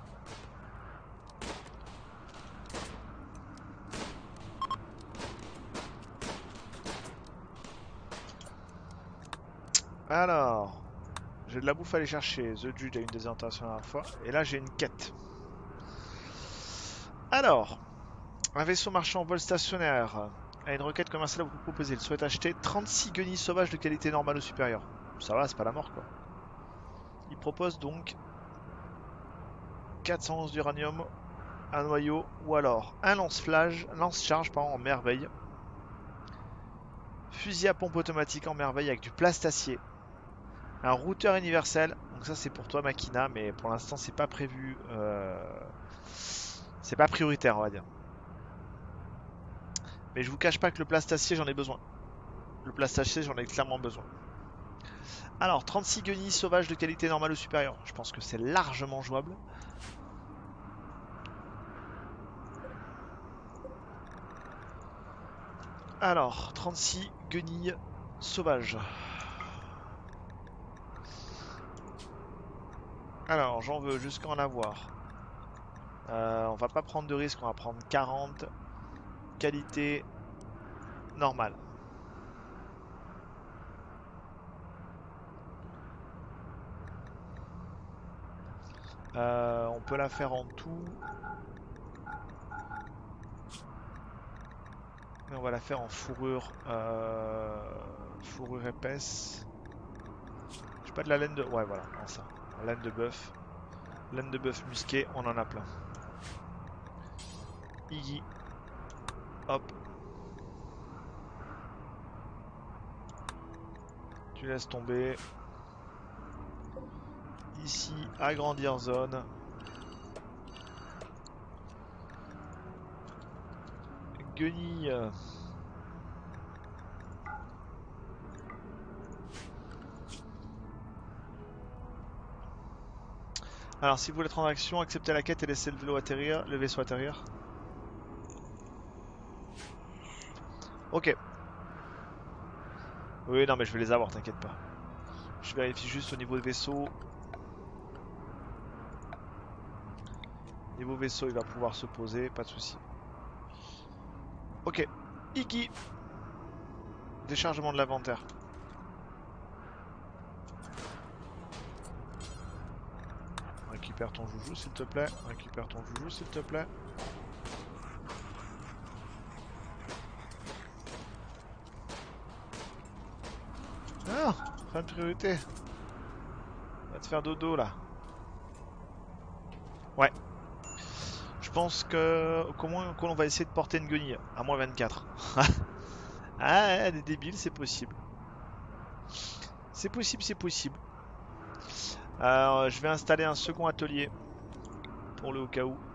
Alors, j'ai de la bouffe à aller chercher. The Jude a une désorientation la dernière fois. Et là, j'ai une quête. Alors, un vaisseau marchand en vol stationnaire a une requête commerciale à vous proposer. Il souhaite acheter trente-six guenilles sauvages de qualité normale ou supérieure. Ça va, c'est pas la mort quoi. Il propose donc quatre cent onze d'uranium, un noyau ou alors un lance-flash, lance-charge en merveille. Fusil à pompe automatique en merveille avec du plastacier. Un routeur universel, donc ça c'est pour toi Makina, mais pour l'instant c'est pas prévu, euh... c'est pas prioritaire on va dire. Mais je vous cache pas que le plastacier j'en ai besoin. Le plastacier j'en ai clairement besoin. Alors trente-six guenilles sauvages de qualité normale ou supérieure, je pense que c'est largement jouable. Alors trente-six guenilles sauvages. Alors j'en veux jusqu'à en avoir. Euh, on va pas prendre de risque, on va prendre quarante. Qualité normale. Euh, on peut la faire en tout. Mais on va la faire en fourrure. Euh, fourrure épaisse. J'ai pas de la laine de. Ouais, voilà, en ça. En laine de bœuf. Laine de bœuf musquée, on en a plein. Iggy. Hop. Tu laisses tomber. Ici, agrandir zone. Guenille. Alors si vous voulez être en action, acceptez la quête et laissez le vélo atterrir, le vaisseau atterrir. Ok. Oui, non mais je vais les avoir, t'inquiète pas. Je vérifie juste au niveau de vaisseau. Niveau vaisseau, il va pouvoir se poser, pas de souci. Ok. Iki. Déchargement de l'inventaire. Récupère ton joujou s'il te plaît. Récupère ton joujou s'il te plaît. Ah, fin de priorité. Va te faire dodo là. Ouais. Je pense que comment qu'on va essayer de porter une guenille à moins vingt-quatre. Ah, des débiles, c'est possible. C'est possible, c'est possible. Alors, je vais installer un second atelier pour le au cas où.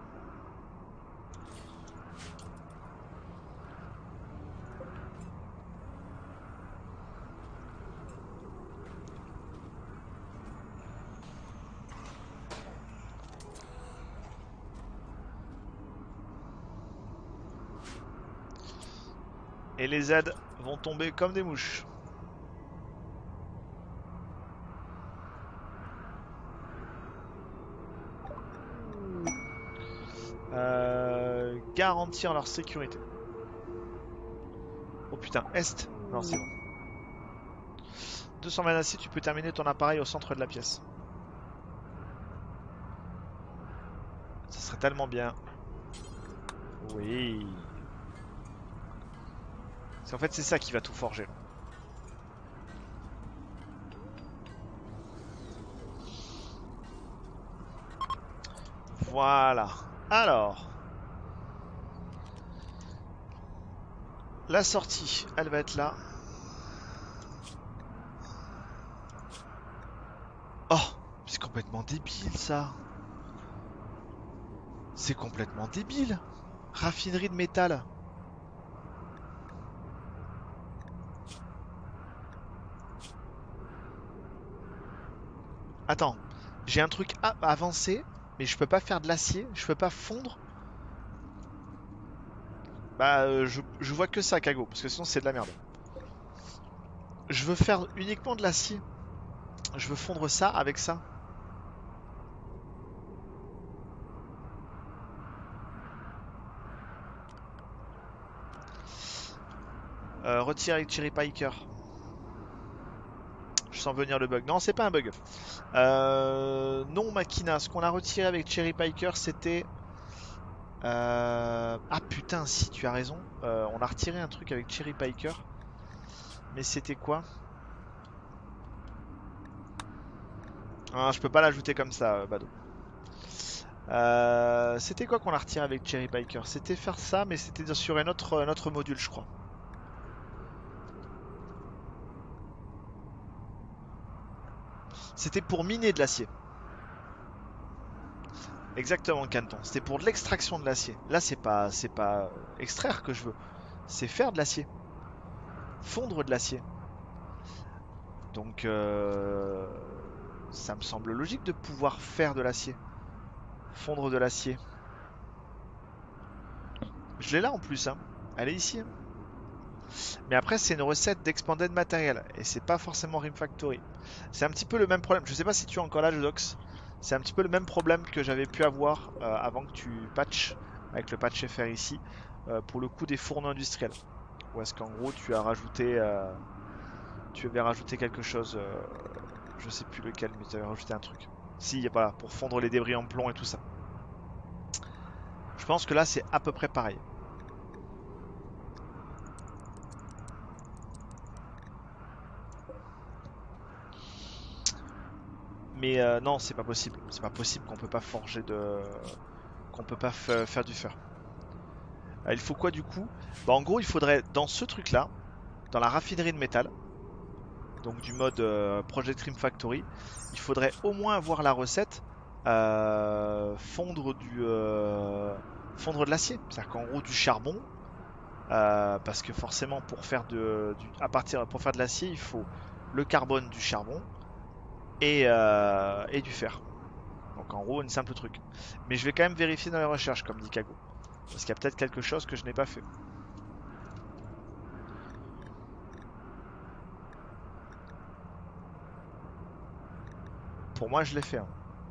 Et les aides vont tomber comme des mouches. Euh, garantir leur sécurité. Oh putain, Est. Non, c'est bon. deux cent vingt aciers, tu peux terminer ton appareil au centre de la pièce. Ça serait tellement bien. Oui. En fait, c'est ça qui va tout forger. Voilà. Alors. La sortie, elle va être là. Oh, c'est complètement débile ça. C'est complètement débile. Raffinerie de métal. Attends, j'ai un truc à avancer, mais je peux pas faire de l'acier, je peux pas fondre. Bah, euh, je, je vois que ça, Kago, parce que sinon c'est de la merde. Je veux faire uniquement de l'acier. Je veux fondre ça avec ça. Euh, retire avec Cherry Piker. Je sens venir le bug. Non, c'est pas un bug. Euh, non, Makina. Ce qu'on a retiré avec Cherry Piker, c'était... Euh... Ah putain, si, tu as raison. Euh, on a retiré un truc avec Cherry Piker. Mais c'était quoi? Ah, je peux pas l'ajouter comme ça, Bado. Euh, c'était quoi qu'on a retiré avec Cherry Piker? C'était faire ça, mais c'était sur un autre, un autre module, je crois. C'était pour miner de l'acier. Exactement, Canton. C'était pour de l'extraction de l'acier. Là, c'est pas, c'est pas extraire que je veux. C'est faire de l'acier. Fondre de l'acier. Donc, euh, ça me semble logique de pouvoir faire de l'acier. Fondre de l'acier. Je l'ai là en plus, hein. Elle est ici, hein. Mais après, c'est une recette d'expanded matériel. Et c'est pas forcément Rim Factory. C'est un petit peu le même problème. Je sais pas si tu es encore là, Jodox. C'est un petit peu le même problème que j'avais pu avoir euh, avant que tu patches avec le patch F R ici. Euh, pour le coup des fourneaux industriels. Ou est-ce qu'en gros tu as rajouté. Euh, tu avais rajouté quelque chose. Euh, je sais plus lequel, mais tu avais rajouté un truc. Si, voilà, pour fondre les débris en plomb et tout ça. Je pense que là c'est à peu près pareil. Mais euh, non, c'est pas possible. C'est pas possible qu'on peut pas forger de. Qu'on peut pas faire du fer. Euh, il faut quoi du coup? Bah en gros il faudrait dans ce truc là, dans la raffinerie de métal, donc du mode euh, Project Cream Factory, il faudrait au moins avoir la recette euh, fondre du euh, fondre de l'acier. C'est-à-dire qu'en gros du charbon, euh, parce que forcément pour faire de du, à partir pour faire de l'acier, il faut le carbone du charbon et, euh, et du fer. Donc en gros, une simple truc. Mais je vais quand même vérifier dans les recherches, comme dit Kago. Parce qu'il y a peut-être quelque chose que je n'ai pas fait. Pour moi, je l'ai fait. Hein.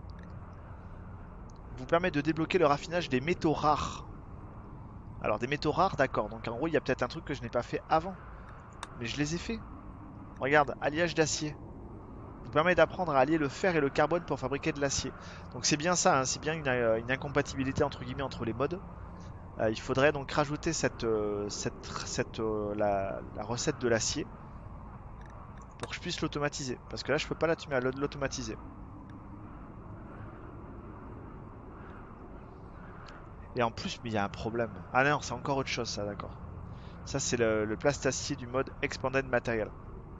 Vous permet de débloquer le raffinage des métaux rares. Alors des métaux rares, d'accord. Donc en gros, il y a peut-être un truc que je n'ai pas fait avant. Mais je les ai fait. Regarde, alliage d'acier. Vous permet d'apprendre à allier le fer et le carbone pour fabriquer de l'acier. Donc c'est bien ça, hein, c'est bien une, une incompatibilité entre guillemets entre les modes. Euh, il faudrait donc rajouter cette, euh, cette, cette euh, la, la recette de l'acier pour que je puisse l'automatiser. Parce que là je peux pas l'automatiser. Et en plus, mais il y a un problème. Ah non, c'est encore autre chose ça, d'accord. Ça c'est le, le plastacier du mode Expanded Material.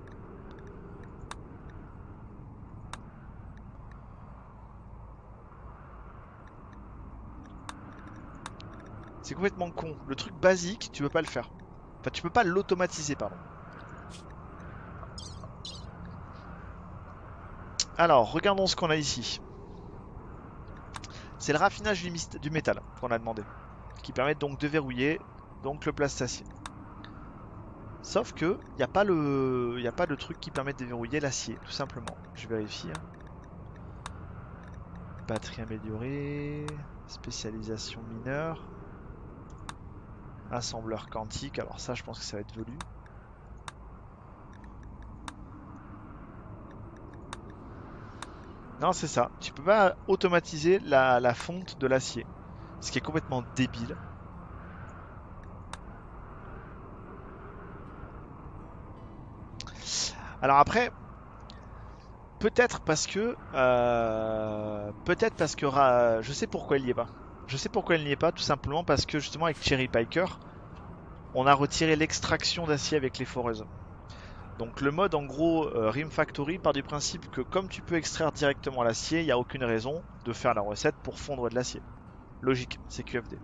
C'est complètement con. Le truc basique, tu peux pas le faire. Enfin, tu peux pas l'automatiser, pardon. Alors, regardons ce qu'on a ici. C'est le raffinage du, du métal qu'on a demandé. Qui permet donc de verrouiller donc le plastacier. Sauf que, il n'y a pas le, il n'y a pas de truc qui permet de déverrouiller l'acier, tout simplement. Je vérifie. Hein. Batterie améliorée. Spécialisation mineure. Assembleur quantique, alors ça je pense que ça va être velu. Non c'est ça, tu peux pas automatiser la, la fonte de l'acier. Ce qui est complètement débile. Alors après, peut-être parce que... Euh, peut-être parce que... Je sais pourquoi il n'y est pas. Je sais pourquoi il n'y est pas, tout simplement parce que justement avec Cherry Piker, on a retiré l'extraction d'acier avec les foreuses. Donc le mode en gros euh, Rim Factory part du principe que comme tu peux extraire directement l'acier, il n'y a aucune raison de faire la recette pour fondre de l'acier. Logique, c'est Q F D.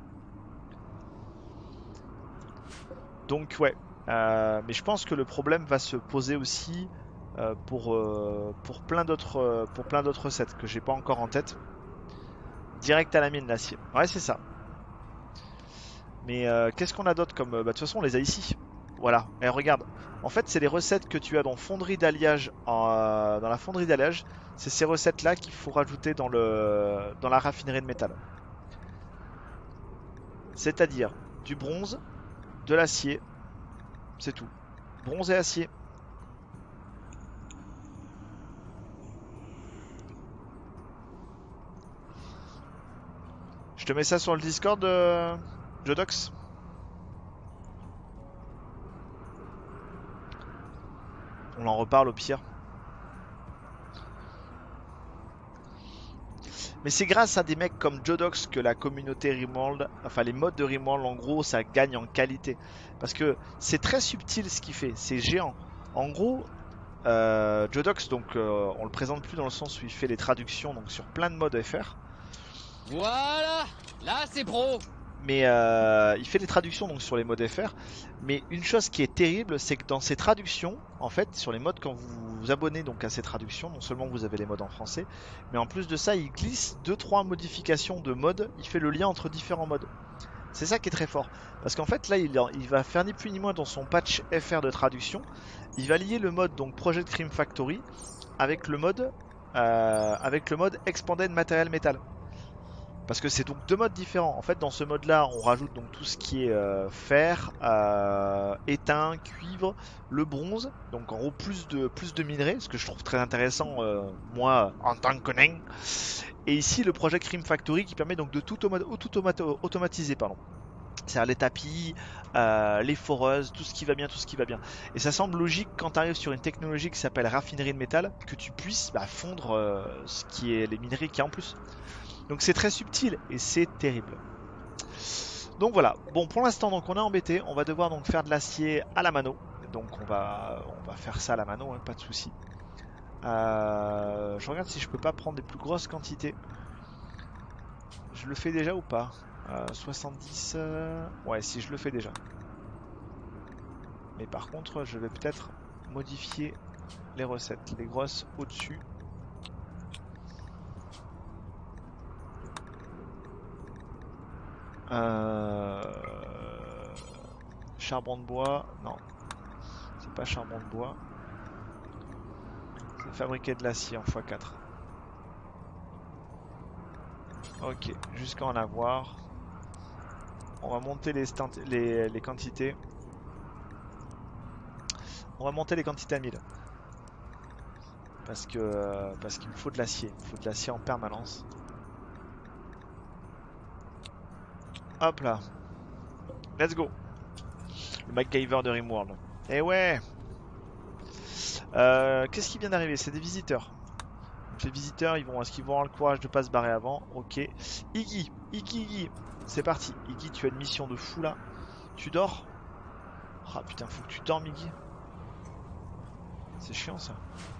Donc ouais, euh, mais je pense que le problème va se poser aussi euh, pour, euh, pour plein d'autres euh, pour plein d'autres recettes que j'ai pas encore en tête. Direct à la mine l'acier. Ouais c'est ça. Mais euh, qu'est-ce qu'on a d'autre comme... Bah, de toute façon on les a ici. Voilà, et regarde. En fait c'est les recettes que tu as dans fonderie d'alliage euh, dans la fonderie d'alliage. C'est ces recettes là qu'il faut rajouter dans, le, dans la raffinerie de métal. C'est-à-dire du bronze, de l'acier, c'est tout. Bronze et acier. Je te mets ça sur le Discord de Jodox. On en reparle au pire. Mais c'est grâce à des mecs comme Jodox que la communauté Rimworld, enfin les modes de Rimworld en gros, ça gagne en qualité. Parce que c'est très subtil ce qu'il fait, c'est géant. En gros, euh, Jodox, donc euh, on le présente plus dans le sens où il fait les traductions donc sur plein de modes F R.
Voilà, là c'est pro.
Mais euh, il fait les traductions donc sur les modes F R. Mais une chose qui est terrible, c'est que dans ces traductions, en fait, sur les modes, quand vous vous abonnez donc à ces traductions, non seulement vous avez les modes en français, mais en plus de ça, il glisse deux trois modifications de modes. Il fait le lien entre différents modes. C'est ça qui est très fort. Parce qu'en fait, là, il, il va faire ni plus ni moins dans son patch F R de traduction. Il va lier le mode donc Project Cream Factory avec le mode euh, avec le mode Expanded Material Metal. Parce que c'est donc deux modes différents. En fait, dans ce mode-là, on rajoute donc tout ce qui est euh, fer, euh, étain, cuivre, le bronze. Donc en gros, plus de, plus de minerais, ce que je trouve très intéressant, euh, moi, en tant que nain. Et ici, le Project Cream Factory qui permet donc de tout, tout automatiser. Pardon. C'est-à-dire les tapis, euh, les foreuses, tout ce qui va bien, tout ce qui va bien. Et ça semble logique quand tu arrives sur une technologie qui s'appelle raffinerie de métal, que tu puisses bah, fondre euh, ce qui est les minerais qu'il y a en plus. Donc c'est très subtil et c'est terrible. Donc voilà, bon pour l'instant donc on est embêté, on va devoir donc faire de l'acier à la mano. Donc on va, on va faire ça à la mano, hein, pas de souci. Euh, je regarde si je peux pas prendre des plus grosses quantités. Je le fais déjà ou pas? euh, soixante-dix... euh, Ouais, si je le fais déjà. Mais par contre, je vais peut-être modifier les recettes. Les grosses au-dessus. Euh... Charbon de bois, non. C'est pas charbon de bois. C'est fabriquer de l'acier en fois quatre. Ok, jusqu'à en avoir. On va monter les, les, les quantités. On va monter les quantités à mille. Parce que parce qu'il me faut de l'acier. Il me faut de l'acier en permanence. Hop là. Let's go. Le MacGyver de Rimworld. Eh ouais. euh, Qu'est-ce qui vient d'arriver? C'est des visiteurs. Donc les visiteurs, ils vont, est-ce qu'ils vont avoir le courage de pas se barrer avant? Ok. Iggy, Iggy, Iggy. C'est parti. Iggy, tu as une mission de fou là. Tu dors? Ah putain, faut que tu dormes, Iggy. C'est chiant ça.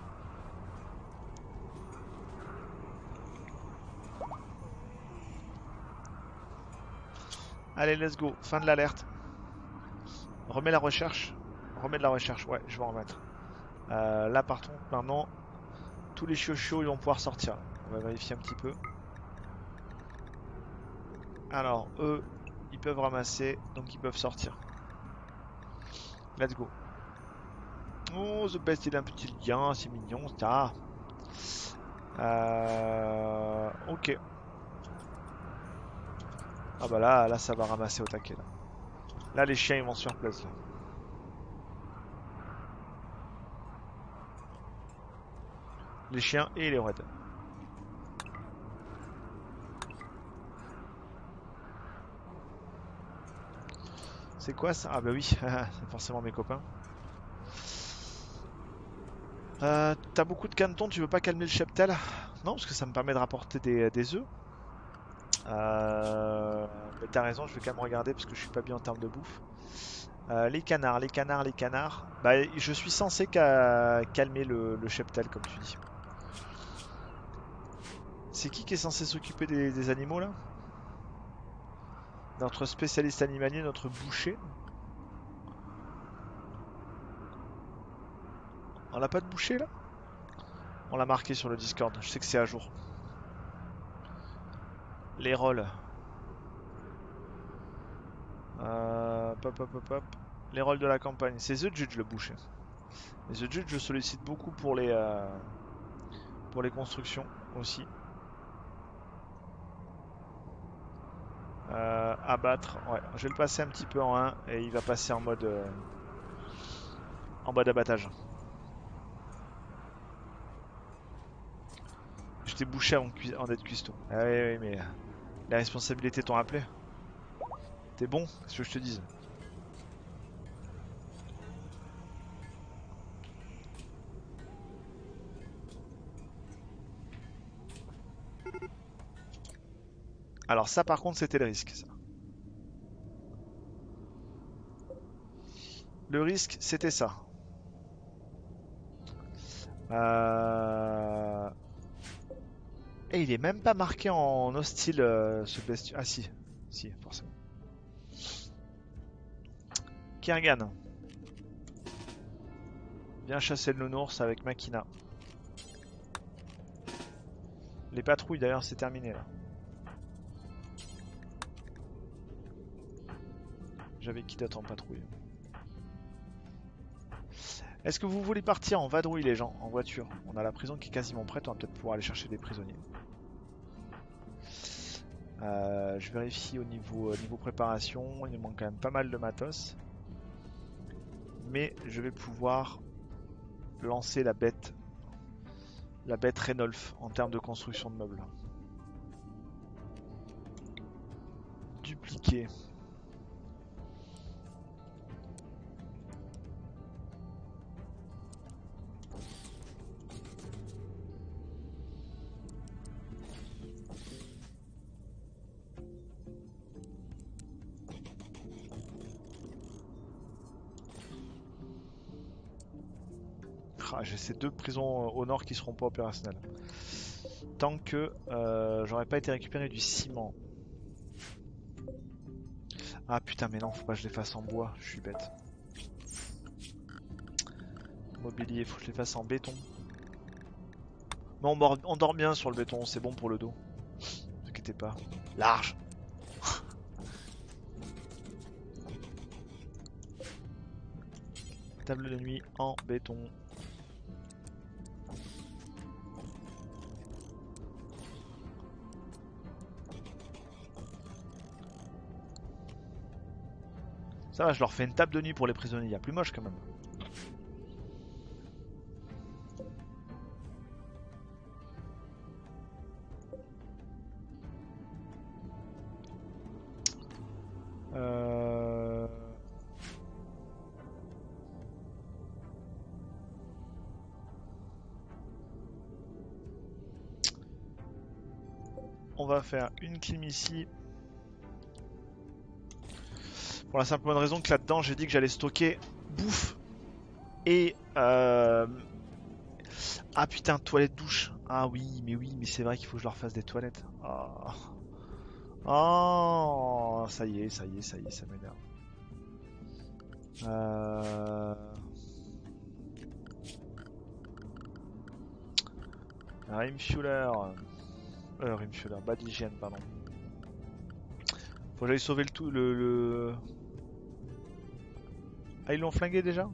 Allez, let's go. Fin de l'alerte. Remets la recherche. Remets de la recherche. Ouais, je vais en remettre. Euh, là, par contre, maintenant, tous les chiots chiots, ils vont pouvoir sortir. On va vérifier un petit peu. Alors, eux, ils peuvent ramasser, donc ils peuvent sortir. Let's go. Oh, The Best, il a un petit lien, c'est mignon, ça. Euh, ok. Ah bah là, là, ça va ramasser au taquet. Là, là les chiens, ils vont sur place. Là. Les chiens et les raids. C'est quoi ça? Ah bah oui, c'est forcément mes copains. Euh, T'as beaucoup de canetons, tu veux pas calmer le cheptel? Non, parce que ça me permet de rapporter des, des œufs. Euh, mais t'as raison, je vais quand même regarder parce que je suis pas bien en termes de bouffe. Euh, les canards, les canards, les canards. Bah, je suis censé ca calmer le, le cheptel, comme tu dis. C'est qui qui est censé s'occuper des, des animaux là? Notre spécialiste animalier, notre boucher. On n'a pas de boucher là? On l'a marqué sur le Discord, je sais que c'est à jour. Les rôles. Euh, pop, pop, pop, pop. Les rôles de la campagne. C'est The Judge le boucher. Et The Judge je sollicite beaucoup pour les, euh, pour les constructions aussi. Euh, abattre, ouais, je vais le passer un petit peu en un et il va passer en mode euh, en mode abattage. Je t'ai bouché en, en d'être cuistot. Ah oui, oui, mais les responsabilités t'ont appelé. T'es bon, qu'est-ce que je te dise? Alors ça par contre c'était le risque ça. Le risque c'était ça. Euh... Et il est même pas marqué en hostile euh, ce bestiaire. Ah si, si forcément. Kergan. Viens chasser le nounours avec Makina. Les patrouilles d'ailleurs c'est terminé là. J'avais qui d'autre en patrouille? Est-ce que vous voulez partir en vadrouille les gens, en voiture? On a la prison qui est quasiment prête, on va peut-être pouvoir aller chercher des prisonniers. Euh, je vérifie au niveau, euh, niveau préparation, il nous manque quand même pas mal de matos. Mais je vais pouvoir lancer la bête, la bête Renolf en termes de construction de meubles. Dupliquer. Ah, j'ai ces deux prisons au nord qui seront pas opérationnelles. Tant que euh, j'aurais pas été récupérer du ciment. Ah putain, mais non, faut pas que je les fasse en bois, je suis bête. Mobilier, faut que je les fasse en béton. Mais on, mord- on dort bien sur le béton, c'est bon pour le dos. Ne vous inquiétez pas. Large. Table de nuit en béton. Ça va, je leur fais une table de nuit pour les prisonniers, il y a plus moche quand même. Euh... On va faire une clim ici. Pour la simple bonne raison que là-dedans, j'ai dit que j'allais stocker bouffe et... Euh... Ah putain, toilette douche. Ah oui, mais oui, mais c'est vrai qu'il faut que je leur fasse des toilettes. Oh, oh ça y est, ça y est, ça y est, ça m'énerve. Euh... Rimfueler. Euh, Rimfueler, bas d'hygiène, pardon. Faut que j'aille sauver le tout, le, le... Ah, ils l'ont flingué déjà?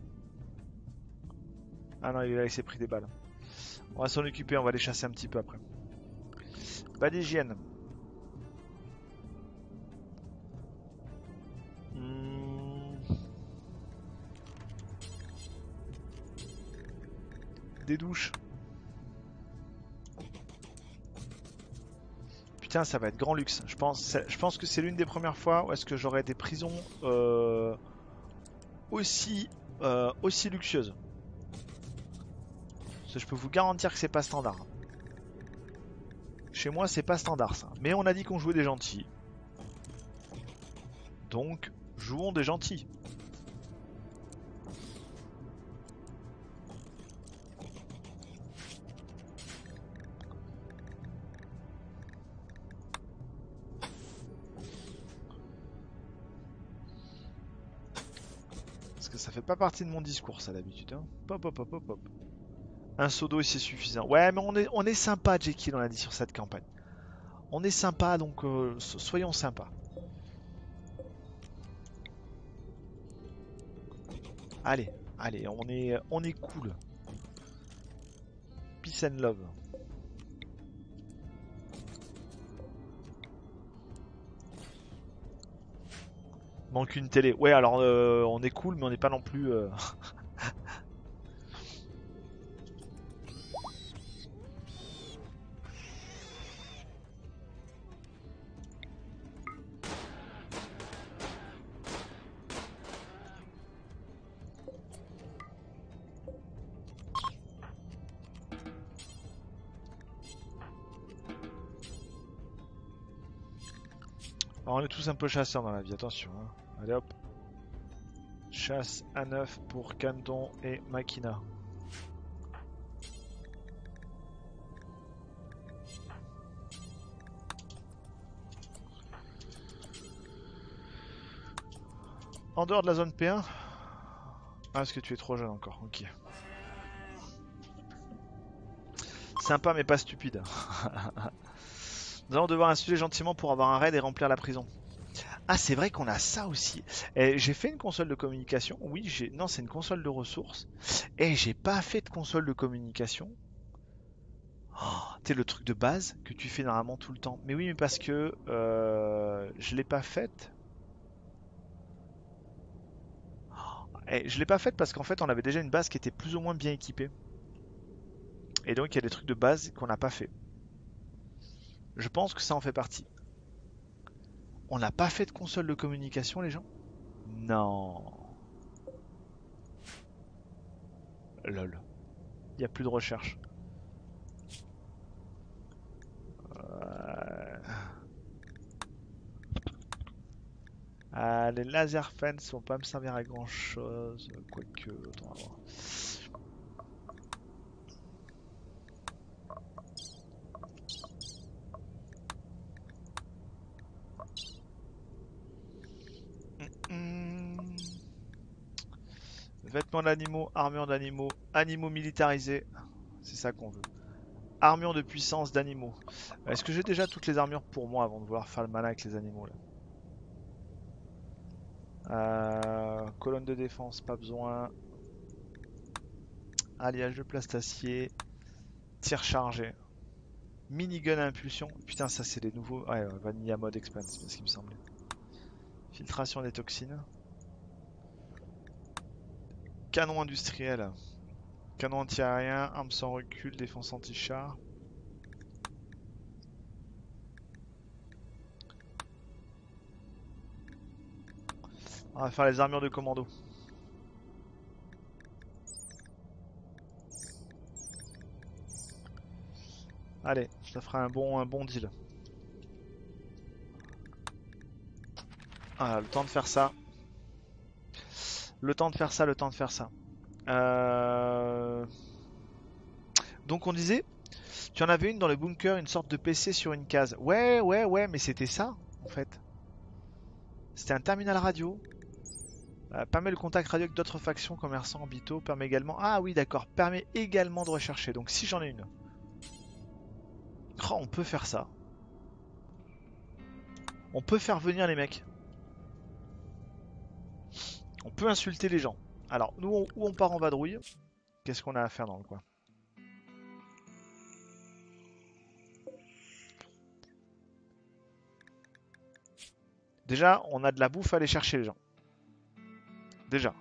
Ah non, il s'est pris des balles. On va s'en occuper, on va les chasser un petit peu après. Bas d'hygiène. Hmm. Des douches. Putain, ça va être grand luxe. Je pense, je pense que c'est l'une des premières fois où est-ce que j'aurai des prisons euh, aussi, euh, aussi luxueuses. Parce que je peux vous garantir que c'est pas standard. Chez moi, c'est pas standard ça. Mais on a dit qu'on jouait des gentils. Donc, jouons des gentils. Parce que ça fait pas partie de mon discours ça d'habitude. Hein. Pop, pop, pop, pop, pop. Un seau d'eau et c'est suffisant. Ouais, mais on est, on est sympa, Jekyll, on a dit sur cette campagne. On est sympa, donc euh, soyons sympas. Allez, allez, on est, on est cool. Peace and love. Manque une télé. Ouais, alors euh, on est cool, mais on n'est pas non plus... Euh... Alors, on est tous un peu chasseurs dans la vie, attention. Hein. Allez hop. Chasse à neuf pour Canton et Makina. En dehors de la zone P un. Ah, parce que tu es trop jeune encore, ok. Sympa mais pas stupide. Nous allons devoir insuler gentiment pour avoir un raid et remplir la prison. Ah, c'est vrai qu'on a ça aussi. J'ai fait une console de communication. Oui, j'ai. Non, c'est une console de ressources. Et j'ai pas fait de console de communication. Oh, tu sais, le truc de base que tu fais normalement tout le temps. Mais oui, mais parce que euh, je l'ai pas faite. Et je l'ai pas faite parce qu'en fait, on avait déjà une base qui était plus ou moins bien équipée. Et donc, il y a des trucs de base qu'on n'a pas fait. Je pense que ça en fait partie. On n'a pas fait de console de communication, les gens? Non. Lol. Il n'y a plus de recherche. Euh... Ah, les laser fans vont pas me servir à grand chose. Quoique, attends, on va voir. Vêtements d'animaux, armure d'animaux, animaux militarisés. C'est ça qu'on veut. Armure de puissance d'animaux. Est-ce que j'ai déjà toutes les armures pour moi avant de vouloir faire le malin avec les animaux là? Euh, colonne de défense, pas besoin. Alliage de plastacier. Tir chargé. Minigun à impulsion. Putain, ça c'est des nouveaux. Ouais, ouais, Vanilla mode expand, c'est ce qui me semblait. Filtration des toxines. Canon industriel. Canon anti-aérien, arme sans recul, défense anti-char. On va faire les armures de commando. Allez, ça fera un bon, un bon deal. Voilà, le temps de faire ça. Le temps de faire ça, le temps de faire ça. Euh... Donc on disait, tu en avais une dans le bunker, une sorte de P C sur une case. Ouais, ouais, ouais, mais c'était ça, en fait. C'était un terminal radio. Euh, permet le contact radio avec d'autres factions, commerçants, habitants. Permet également... Ah oui, d'accord. Permet également de rechercher. Donc si j'en ai une. Oh, on peut faire ça. On peut faire venir les mecs. On peut insulter les gens. Alors, nous, on, où on part en vadrouille? Qu'est-ce qu'on a à faire dans le coin? Déjà, on a de la bouffe à aller chercher les gens. Déjà.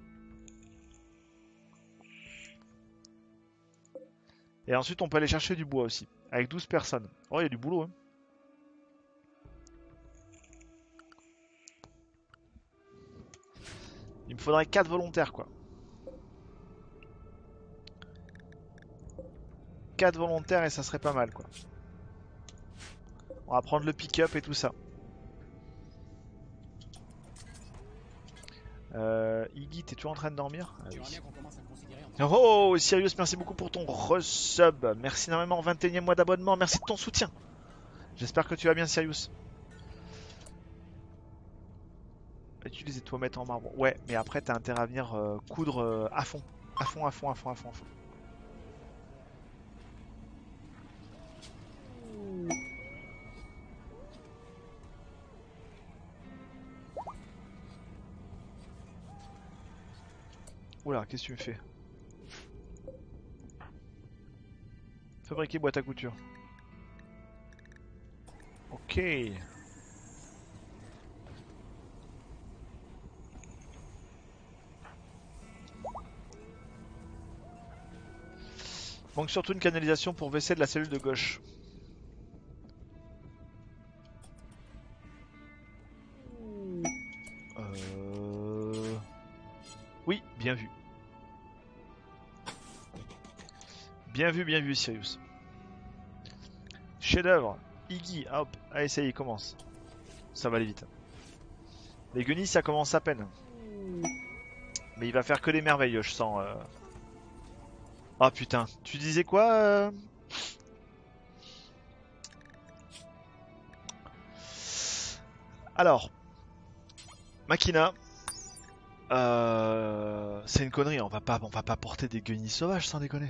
Et ensuite, on peut aller chercher du bois aussi. Avec douze personnes. Oh, il y a du boulot. Hein. Il me faudrait quatre volontaires, quoi. quatre volontaires et ça serait pas mal, quoi. On va prendre le pick-up et tout ça. Euh, Iggy, t'es toujours en train de dormir? Ah, oui. Oh, Sirius, merci beaucoup pour ton resub. Merci énormément, vingt et unième mois d'abonnement. Merci de ton soutien. J'espère que tu vas bien, Sirius. Utiliser toi mettre en marbre. Ouais, mais après, t'as intérêt à venir euh, coudre euh, à fond. À fond, à fond, à fond, à fond, à fond. Oula, qu'est-ce que tu me fais? Fabriquer boîte à couture. Ok. Manque surtout une canalisation pour W C de la cellule de gauche. Euh... Oui, bien vu. Bien vu, bien vu, Sirius. Chef-d'œuvre. Iggy, hop. Allez, ça y est, commence. Ça va aller vite. Les guenilles, ça commence à peine. Mais il va faire que des merveilles, je sens. Euh... Oh putain, tu disais quoi euh... Alors, Makina, euh... c'est une connerie. On va pas, on va pas porter des guenilles sauvages, sans déconner.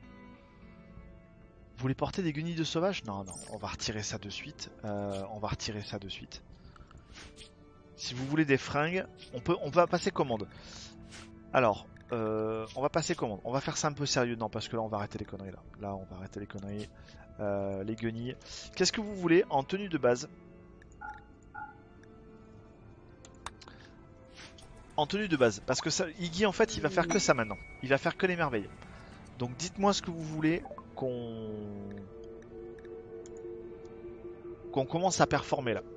Vous voulez porter des guenilles de sauvages? Non, non, on va retirer ça de suite. Euh, on va retirer ça de suite. Si vous voulez des fringues, on peut, on va passer commande. Alors, euh, on va passer commande. On va faire ça un peu sérieux, non, parce que là, on va arrêter les conneries là. Là, on va arrêter les conneries. Euh, les guenilles. Qu'est-ce que vous voulez en tenue de base? En tenue de base, parce que ça, Iggy en fait, il va faire que ça maintenant. Il va faire que les merveilles. Donc, dites-moi ce que vous voulez qu'on qu'on commence à performer là.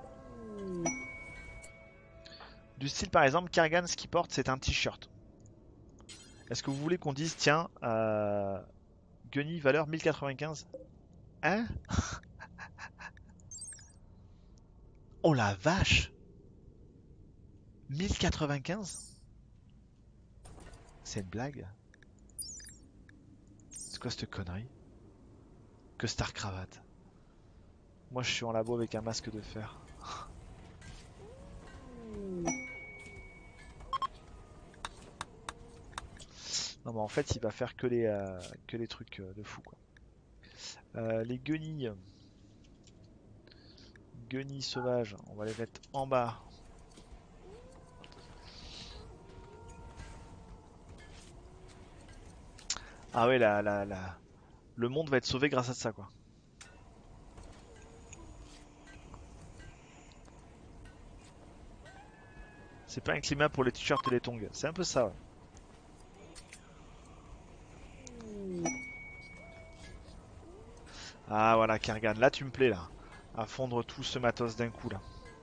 Du style par exemple, Kerrigan, ce qu'il porte c'est un t-shirt. Est-ce que vous voulez qu'on dise tiens, euh, Gunny valeur mille quatre-vingt-quinze? Hein? Oh la vache! mille quatre-vingt-quinze? C'est une blague? C'est quoi cette connerie? Que star cravate. Moi je suis en labo avec un masque de fer. Non mais en fait il va faire que les, euh, que les trucs euh, de fou quoi. Euh, les guenilles. Guenilles sauvages, on va les mettre en bas. Ah ouais la, la, la... le monde va être sauvé grâce à ça quoi. C'est pas un climat pour les t-shirts et les tongs, c'est un peu ça ouais. Ah voilà Kerrigan, là tu me plais là. À fondre tout ce matos d'un coup là.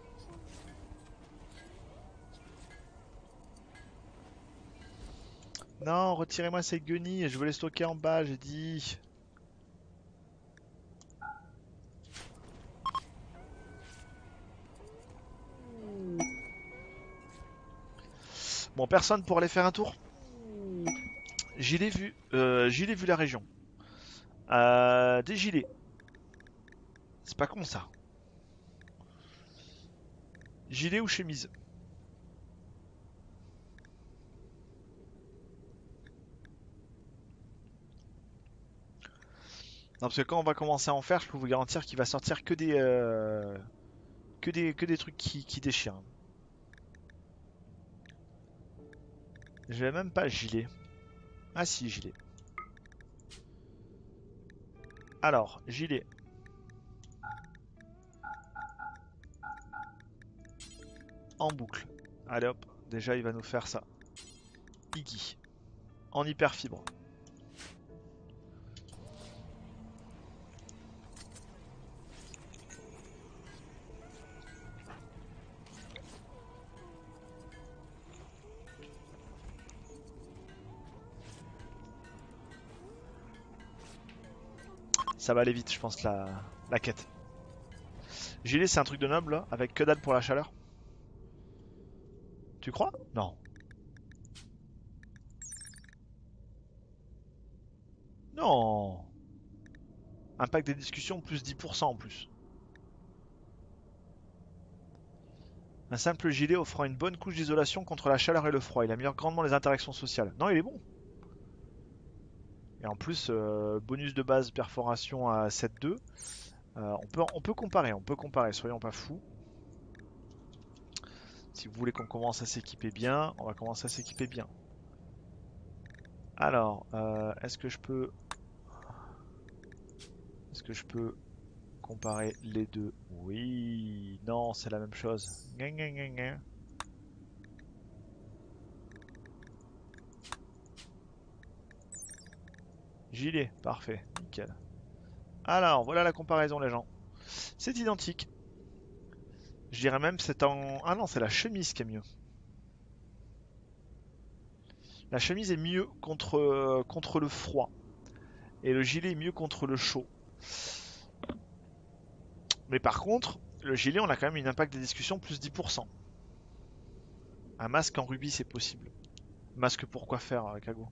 Non, retirez-moi ces guenilles, je veux les stocker en bas, j'ai dit. Bon, personne pour aller faire un tour. Gilet vu, euh, gilet vu la région. Euh, des gilets. C'est pas con ça. Gilet ou chemise? Non, parce que quand on va commencer à en faire, je peux vous garantir qu'il va sortir que des, euh, que des, que des trucs qui, qui déchirent. Je vais même pas gilet. Ah si, gilet. Alors, gilet. En boucle. Allez hop, déjà il va nous faire ça. Iggy. En hyper fibre. Ça va aller vite, je pense, la, la quête. Gilet, c'est un truc de noble, là, avec que dalle pour la chaleur. Tu crois? Non. Non. Impact des discussions, plus dix pour cent en plus. Un simple gilet offrant une bonne couche d'isolation contre la chaleur et le froid. Il améliore grandement les interactions sociales. Non, il est bon. Et en plus, euh, bonus de base, perforation à sept deux. Euh, on, peut, on peut comparer, on peut comparer, soyons pas fous. Si vous voulez qu'on commence à s'équiper bien, on va commencer à s'équiper bien. Alors, euh, est-ce que je peux... Est-ce que je peux comparer les deux? Oui, non, c'est la même chose. Gna, gna, gna, gna. Gilet, parfait, nickel. Alors, voilà la comparaison les gens. C'est identique. Je dirais même c'est en... Ah non, c'est la chemise qui est mieux. La chemise est mieux contre, euh, contre le froid. Et le gilet est mieux contre le chaud. Mais par contre, le gilet, on a quand même une impact des discussions plus dix pour cent. Un masque en rubis, c'est possible. Masque pour quoi faire, euh, Kago?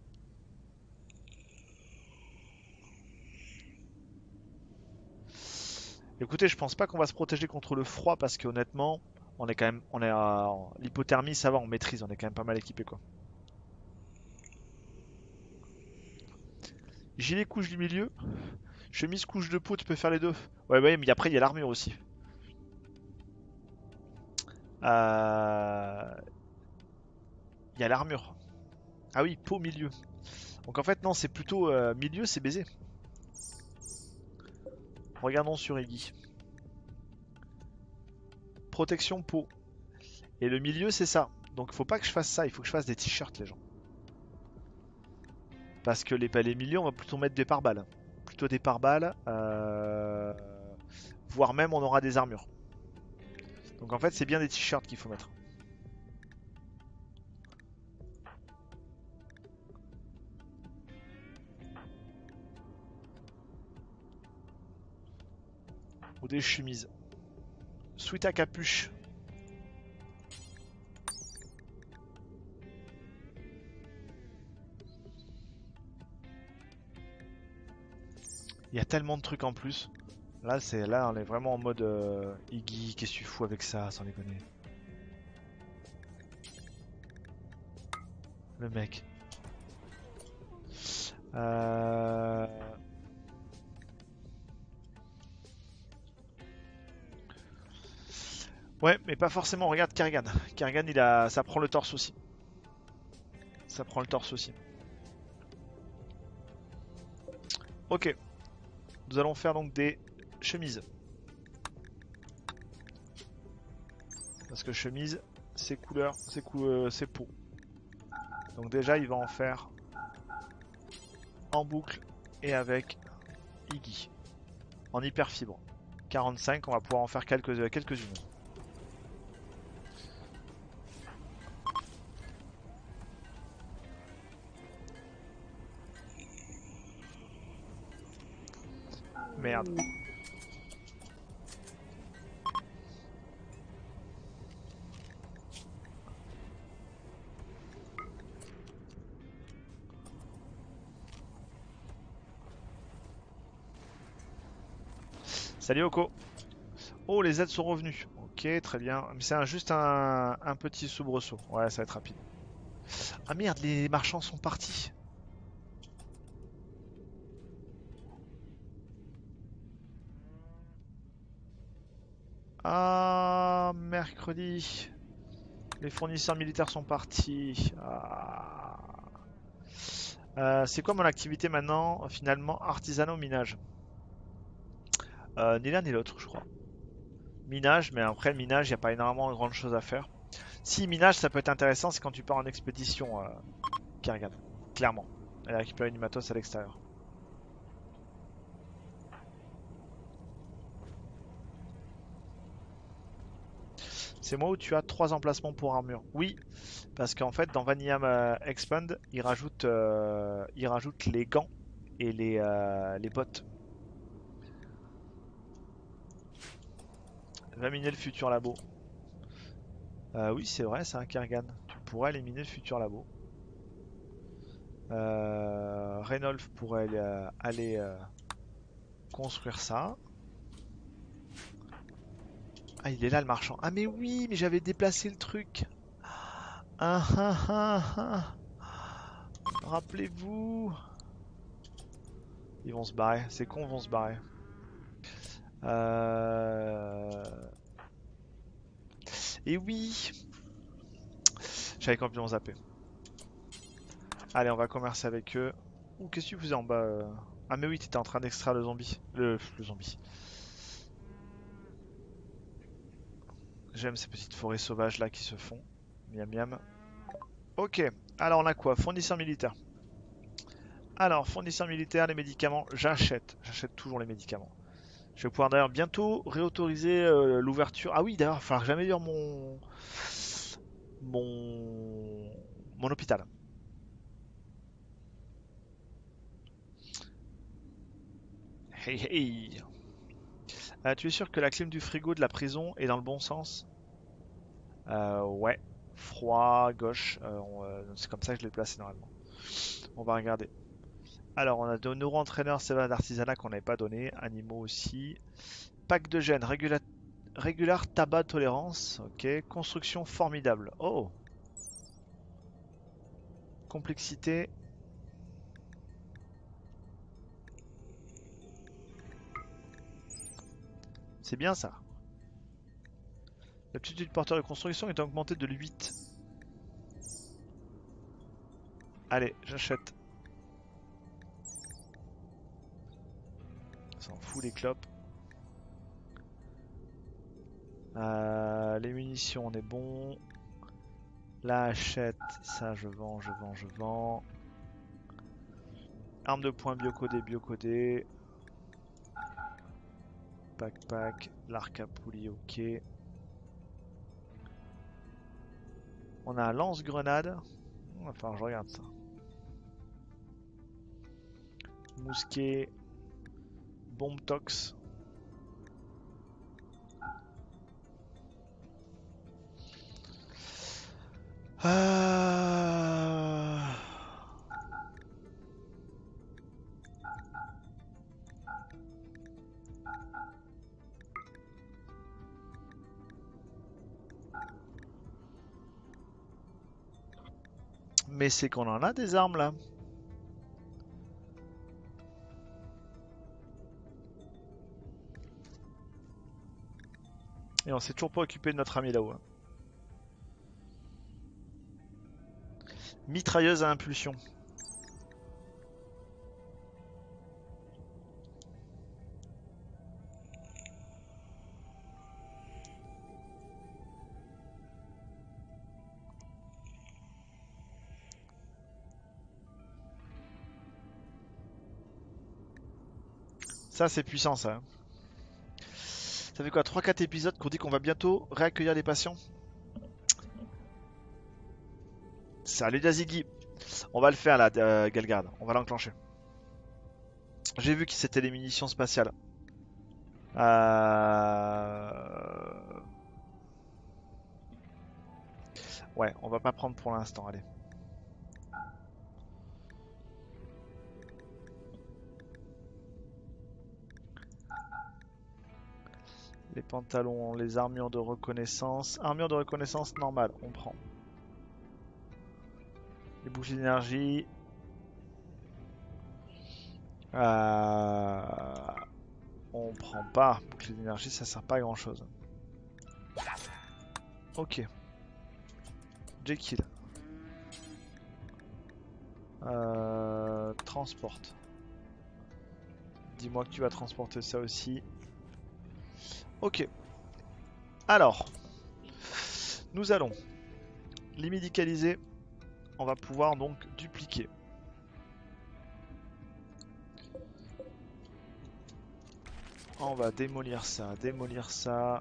Écoutez, je pense pas qu'on va se protéger contre le froid parce que honnêtement, on est quand même, on est à l'hypothermie, ça va, on maîtrise, on est quand même pas mal équipé quoi. Gilet couche du milieu, chemise couche de peau, tu peux faire les deux. Ouais, ouais, mais après il y a l'armure aussi. Euh, Il y a l'armure. Ah oui, peau milieu. Donc en fait non, c'est plutôt euh, milieu, c'est baiser. Regardons sur Iggy. Protection peau. Et le milieu c'est ça. Donc faut pas que je fasse ça, il faut que je fasse des t-shirts les gens. Parce que les palais milieux, on va plutôt mettre des pare-balles. Plutôt des pare-balles. Euh... Voire même on aura des armures. Donc en fait c'est bien des t-shirts qu'il faut mettre. Ou des chemises. Sweat à capuche. Il y a tellement de trucs en plus. Là c'est là on est vraiment en mode euh, Iggy, qu'est-ce que tu fous avec ça sans déconner. Le mec. Euh... Ouais, mais pas forcément. Regarde Kerrigan. Kerrigan, il a, ça prend le torse aussi. Ça prend le torse aussi. Ok. Nous allons faire donc des chemises. Parce que chemise, c'est couleur, c'est cou euh, c'est peau. Donc déjà, il va en faire en boucle et avec Iggy. En hyper fibre. quarante-cinq, on va pouvoir en faire quelques, quelques-unes. Merde. Salut Oko. Oh, les aides sont revenues. Ok, très bien. Mais c'est un- juste un, un petit soubresaut. Ouais, ça va être rapide. Ah merde, les marchands sont partis. Ah, mercredi. Les fournisseurs militaires sont partis. Ah. Euh, c'est quoi mon activité maintenant? Finalement, artisanat ou minage? Euh, ni l'un ni l'autre, je crois. Minage, mais après le minage, il n'y a pas énormément de grandes choses à faire. Si, minage, ça peut être intéressant, c'est quand tu pars en expédition, euh, Kerrigan. Clairement. Aller récupérer du matos à l'extérieur. C'est moi où tu as trois emplacements pour armure. Oui, parce qu'en fait, dans Vanilla euh, Expand, il rajoute, euh, il rajoute les gants et les, euh, les bottes. Va miner le futur labo. Euh, oui, c'est vrai, c'est un Kerrigan. Tu pourrais éliminer le futur labo. Euh, Reynolf pourrait euh, aller euh, construire ça. Ah, il est là le marchand. Ah, mais oui, mais j'avais déplacé le truc. Ah ah ah ah. Rappelez-vous. Ils vont se barrer. Ces cons vont se barrer. Euh... Et oui. J'avais complètement zappé. Allez, on va commercer avec eux. Ouh, qu'est-ce que tu faisais en bas euh Ah, mais oui, t'étais en train d'extraire le zombie. Le, le zombie. J'aime ces petites forêts sauvages là qui se font. Miam miam. Ok, alors on a quoi? Fournisseur militaire. Alors, fournisseur militaire, les médicaments, j'achète. J'achète toujours les médicaments. Je vais pouvoir d'ailleurs bientôt réautoriser euh, l'ouverture. Ah oui, d'ailleurs, il va falloir que j'améliore mon... mon... mon hôpital. Hey hey. Euh, tu es sûr que la clim du frigo de la prison est dans le bon sens? Euh, ouais. Froid, gauche. Euh, on, euh, c'est comme ça que je l'ai placé normalement. On va regarder. Alors, on a de neuro-entraîneurs, sévère d'artisanat qu'on n'avait pas donné. Animaux aussi. Pack de gènes, régula... régular tabac tolérance. Ok. Construction formidable. Oh. Complexité. C'est bien ça. L'aptitude porteur de construction est augmentée de huit. Allez, j'achète. Ça s'en fout les clopes. Euh, les munitions, on est bon. Là, achète. Ça, je vends, je vends, je vends. Arme de poing biocodé, biocodé. Pack-pack. L'arc à poulie, ok. On a un lance-grenade. Il va falloir que je regarde ça. Mousquet. Bombe tox. Euh... Mais c'est qu'on en a des armes là. Et on s'est toujours pas occupé de notre ami là-haut. Hein. Mitrailleuse à impulsion. Ça c'est puissant ça. Ça fait quoi, trois quatre épisodes qu'on dit qu'on va bientôt réaccueillir les patients? Salut Daziggy. On va le faire là, euh, Galgard. On va l'enclencher. J'ai vu que c'était les munitions spatiales. Euh... Ouais, on va pas prendre pour l'instant, allez. Les pantalons, les armures de reconnaissance. Armure de reconnaissance normale, on prend. Les bougies d'énergie. Euh... On prend pas. Bouclier d'énergie, ça sert pas à grand chose. Ok. Jekyll. Euh... Transporte. Dis-moi que tu vas transporter ça aussi. Ok. Alors. Nous allons les médicaliser. On va pouvoir donc dupliquer. On va démolir ça, démolir ça.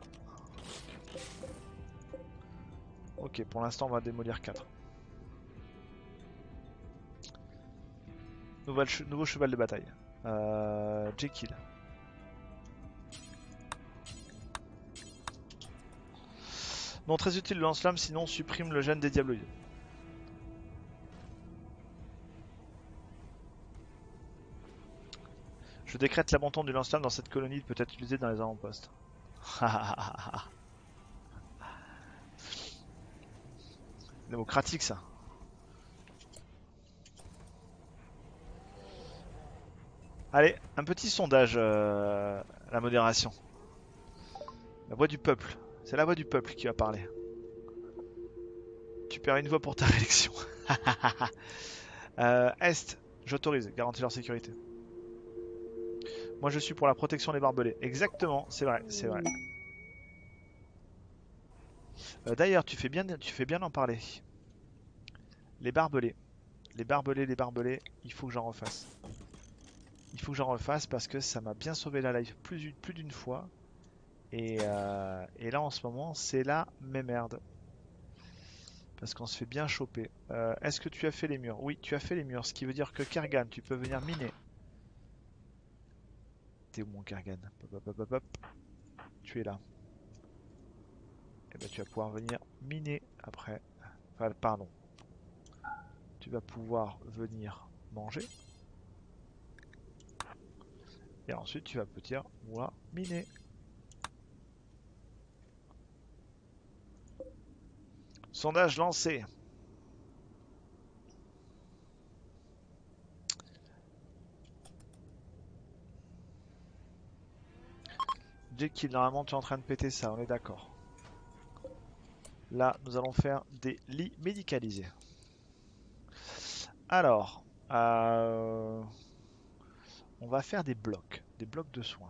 Ok, pour l'instant on va démolir quatre. Nouveau, nouveau cheval de bataille. Euh, Jekyll. Non, très utile le lance-flamme, sinon supprime le gène des diabloïdes. Je décrète l'abandon du lance-flamme dans cette colonie peut être utilisé dans les avant-postes. Démocratique ça. Allez, un petit sondage, euh, la modération. La voix du peuple. C'est la voix du peuple qui va parler. Tu perds une voix pour ta réélection. euh, Est, j'autorise, garantir leur sécurité. Moi je suis pour la protection des barbelés. Exactement, c'est vrai, c'est vrai. Euh, D'ailleurs, tu fais bien, tu fais bien d'en parler. Les barbelés. Les barbelés, les barbelés, il faut que j'en refasse. Il faut que j'en refasse parce que ça m'a bien sauvé la life plus, plus d'une fois. Et, euh, et là en ce moment, c'est la même merde. Parce qu'on se fait bien choper. Euh, Est-ce que tu as fait les murs? Oui, tu as fait les murs. Ce qui veut dire que Kergan, tu peux venir miner. T'es où mon Kergan? Hop, hop, hop, hop. Tu es là. Et ben tu vas pouvoir venir miner après. Enfin, pardon. Tu vas pouvoir venir manger. Et ensuite tu vas peut-être pouvoir miner. Sondage lancé. Jekyll, normalement tu es en train de péter ça, on est d'accord. Là, nous allons faire des lits médicalisés. Alors, euh, on va faire des blocs, des blocs de soins.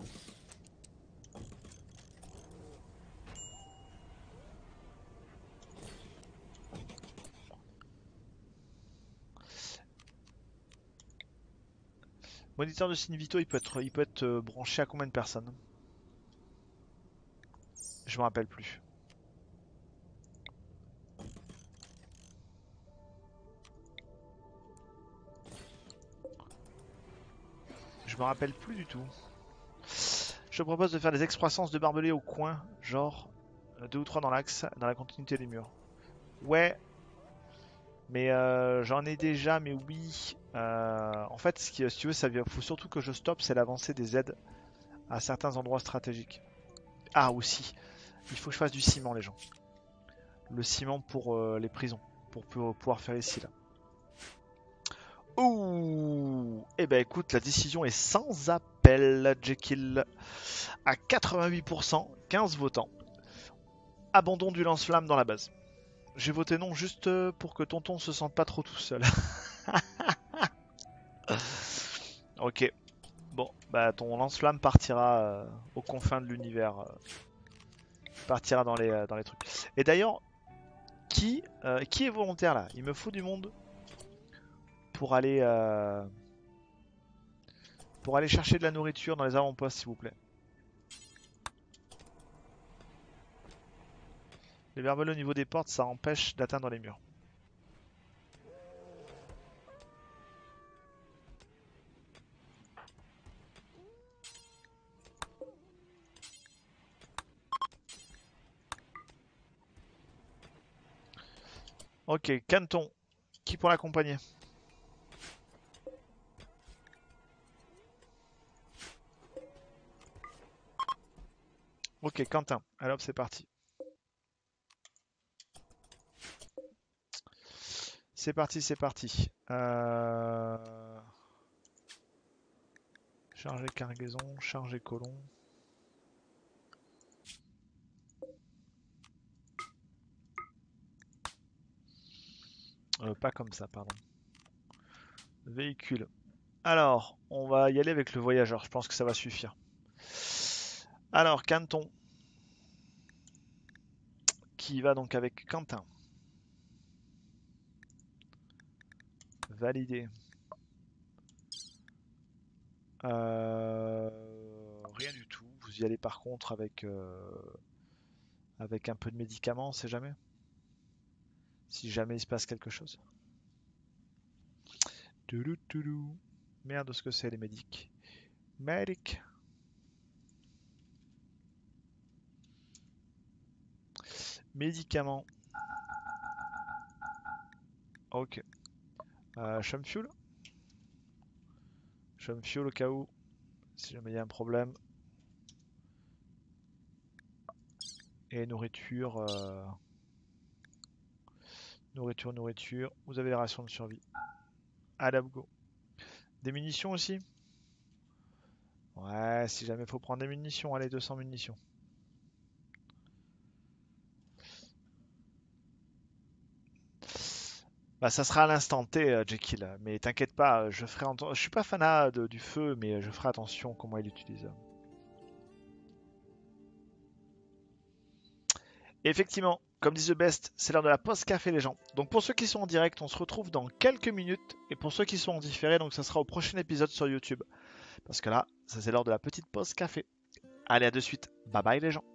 Moniteur de signes vitaux, il peut être, il peut être euh, branché à combien de personnes? Je me rappelle plus. Je me rappelle plus du tout. Je te propose de faire des excroissances de barbelés au coin, genre deux ou trois dans l'axe, dans la continuité des murs. Ouais, mais euh, j'en ai déjà, mais oui. Euh, en fait, ce qui, si tu veux, ça vient. Faut surtout que je stoppe, c'est l'avancée des aides à certains endroits stratégiques. Ah, aussi, il faut que je fasse du ciment, les gens. Le ciment pour euh, les prisons, pour, pour pouvoir faire ici là. Ouh, eh ben écoute, la décision est sans appel, Jekyll. À quatre-vingt-huit pour cent, quinze votants. abandon du lance-flamme dans la base. J'ai voté non juste pour que Tonton se sente pas trop tout seul. Ok. Bon, bah ton lance-flamme partira euh, aux confins de l'univers. Euh, partira dans les, euh, dans les trucs. Et d'ailleurs, qui, euh, qui est volontaire là? Il me faut du monde pour aller, euh, pour aller chercher de la nourriture dans les avant-postes, s'il vous plaît. Les barbelés au niveau des portes, ça empêche d'atteindre les murs. Ok, Canton. Qui pour l'accompagner? Ok, Quentin. Alors c'est parti. C'est parti, c'est parti. Euh... Charger cargaison, charger colon. Euh, pas comme ça, pardon. Véhicule. Alors, on va y aller avec le voyageur. Je pense que ça va suffire. Alors, Canton. Qui va donc avec Quentin. Validé. Euh, Rien du tout. Vous y allez par contre avec, euh, avec un peu de médicaments, on sait jamais. Si jamais il se passe quelque chose. Toulou, toulou. Merde, ce que c'est les médics. Medic. Médicaments. Ok. Euh, Chum fuel. Chum fuel au cas où. Si jamais il y a un problème. Et nourriture. Euh... Nourriture, nourriture. Vous avez les rations de survie. Allez, go. Des munitions aussi? Ouais, si jamais il faut prendre des munitions. Allez, deux cents munitions. Bah, ça sera à l'instant T, euh, Jekyll. Mais t'inquiète pas, je ferai. Je suis pas fanat de- du feu, mais je ferai attention comment il l'utilise. Et effectivement, comme dit The Best, c'est l'heure de la pause café, les gens. Donc pour ceux qui sont en direct, on se retrouve dans quelques minutes. Et pour ceux qui sont en différé, donc ça sera au prochain épisode sur YouTube. Parce que là, ça c'est l'heure de la petite pause café. Allez, à de suite. Bye bye, les gens.